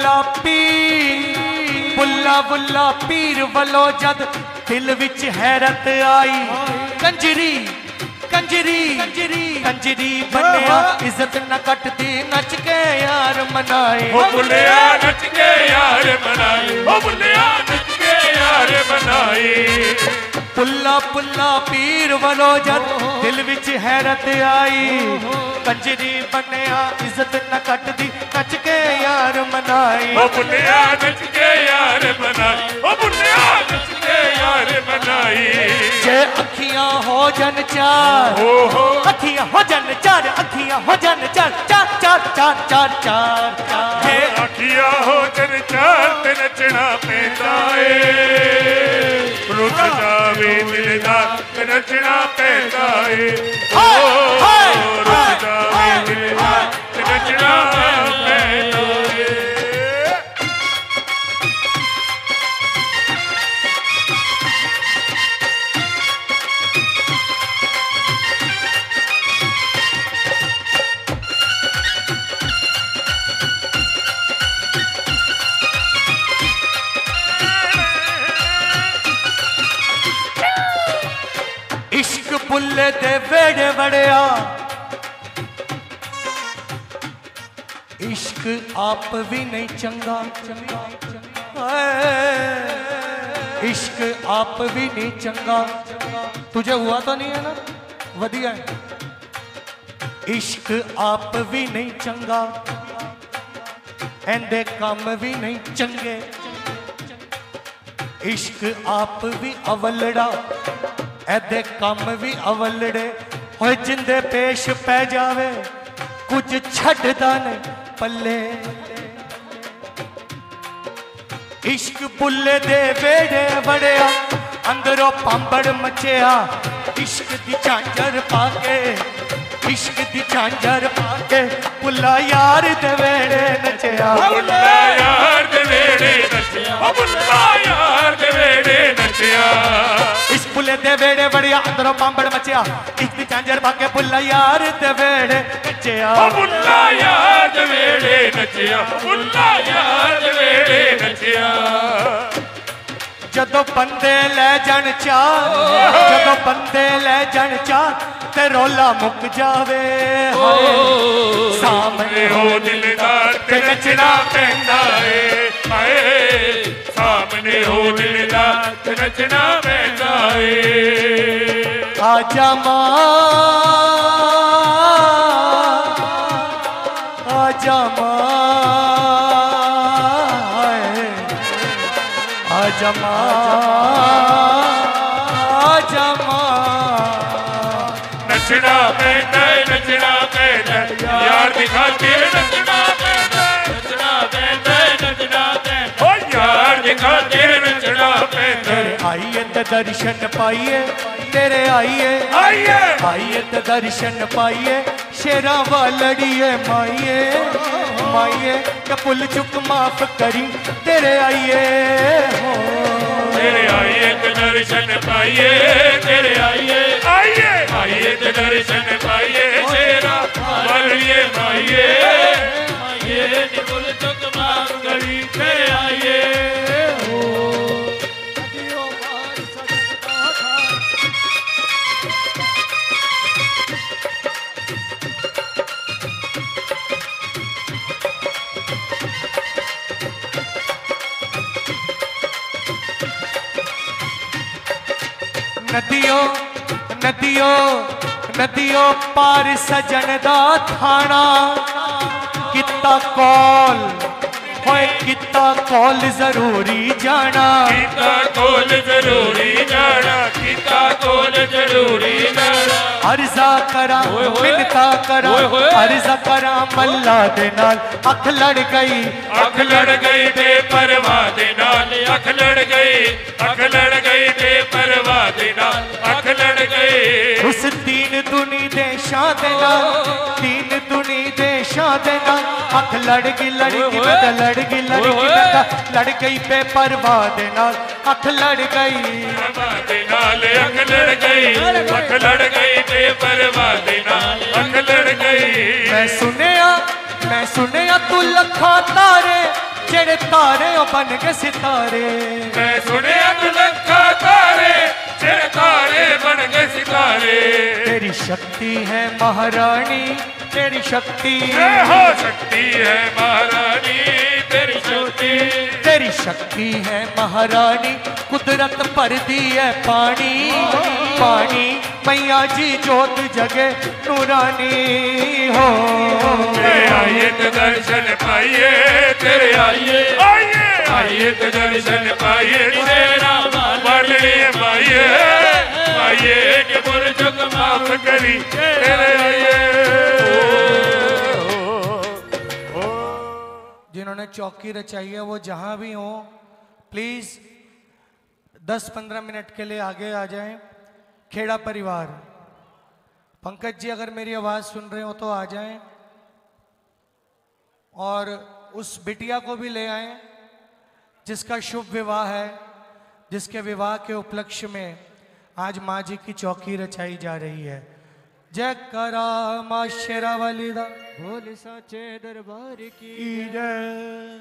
बुल्ला पीर वलो जद दिल विच हैरत आई, कंजरी कंजरी कंजरी बनया इज्जत न कटदी नच के यार मनाए, ओ बुल्लिया नच के यार मनाए, ओ बुल्लिया नच के यार मनाए। पुल्ला पीर वलो जद दिल विच हैरत आई, कंजरी बनया इज्जत न कटदी नच के यार मनाए, ओ बुल्लिया नच के यार मनाए, ओ बुल्लिया नच के यार मनाए। जे अखियां हो जन चार, अखियां हो जन चार, अखियां हो जन चार, चार चार चार चार चार चार, अखियां हो जन चार ते नचना पैंदा है, रुस जावे दिलदार ते नचना पैंदा है, रुस जावे दिलदार ते नचना पैंदा है। इश्क बुल्ले दे वेड़े वड़िया, इश्क आप भी नहीं चंगा, इश्क आप भी नहीं चंगा, तुझे हुआ तो नहीं है ना, वधिया इश्क आप भी नहीं चंगा एंदे काम भी नहीं चंगे इश्क आप भी अवलड़ा एदे काम भी अवलड़े होए जिंदे पेश पै जावे कुछ छड्डदा नहीं पल्ले इश्क बुल्ले दे वेड़े वड़िया अंदरों पांबड़ मचिया इश्क दी झांझर पाके इश्क दी झांझर पाके बुल्ला यार दे वेड़े नचिया बुल्ला यार दे वेड़े नचिया बुल्ला यार दे वेड़े नचिया इश्क बुल्ले दे वेड़े वड़िया अंदरों पांबड़ मचिया इश्क दी झांझर पाके बुल्ला यार दे वेड़े नचिया बुल्ला यार दे वेड़े नचिया बुल्ला यार दे वेड़े नचिया जदों बंदे ले जान चा जदों बंदे ले जान चा ते रोला मुक जावे सामने हो दिलदार ते नचना पैंदा है हाय सामने हो दिलदार ते नचना पैंदा है आजा मां आजा मां आजा मां आजा मां नचना पैंदा है नचना पैंदा यार दिखाते नचना पैंदा नचना पैंदा नचना पैंदा ओ यार दिखाते नचना पैंदा आइए ते दर्शन पाइए तेरे आइए आइए आइए ते दर्शन पाइए शेरा वालड़िए माइए माइए के पुल चुक माफ करी तेरे आइए हो तेरे आइए ते दर्शन पाइए तेरे आइए आइए आइए ते दर्शन पाइए शेरा वालड़िए माइए माइए ने पुल चुक माफ करी तेरे आइए हो नदियों नदियों नदियों पार सजन दा थाना किता कॉल होए किता कॉल जरूरी जाना किता कॉल जरूरी जाना किता कॉल जरूरी जाना अर्जा करा मिन्नता करा अर्जा करा मल्ला दे नाल अख लड़ गई बेपरवाह दे नाल अख लड़ गई बेपरवाह दे नाल अख लड़ गई उस तीन दुनी दे शाह दे नाल तीन दुनी दे शाह दे नाल अख लड़ गई लड़ गई बेपरवाह दे नाल अख लड़ गई दे नाल अख लड़ गई बेपरवाह दे नाल अख लड़ गई मैं सुनिया तू लखा तारे जेड़े तारे बन के सितारे मैं सुनिया तू लखा तारे जेड़े तारे बन के सितारे तेरी शक्ति है महारानी तेरी शक्ति हो सकती है महारानी तेरी शक्ति है महारानी कुदरत भर दी है पानी पानी मैया जी जोत जगे नूरानी हो तेरे आइए तो दर्शन पाइए तेरे आइए तो दर्शन पाइए तेरा वालड़िए माइए के पुल चुक माफ करी तेरे आइए जिन्होंने चौकी रचाई है वो जहां भी हो प्लीज 10-15 मिनट के लिए आगे आ जाएं। खेड़ा परिवार पंकज जी अगर मेरी आवाज सुन रहे हो तो आ जाएं और उस बिटिया को भी ले आएं जिसका शुभ विवाह है जिसके विवाह के उपलक्ष्य में आज माँ जी की चौकी रचाई जा रही है। जय करा माँ शेरा वाली दा बोल साचे दरबार की जय।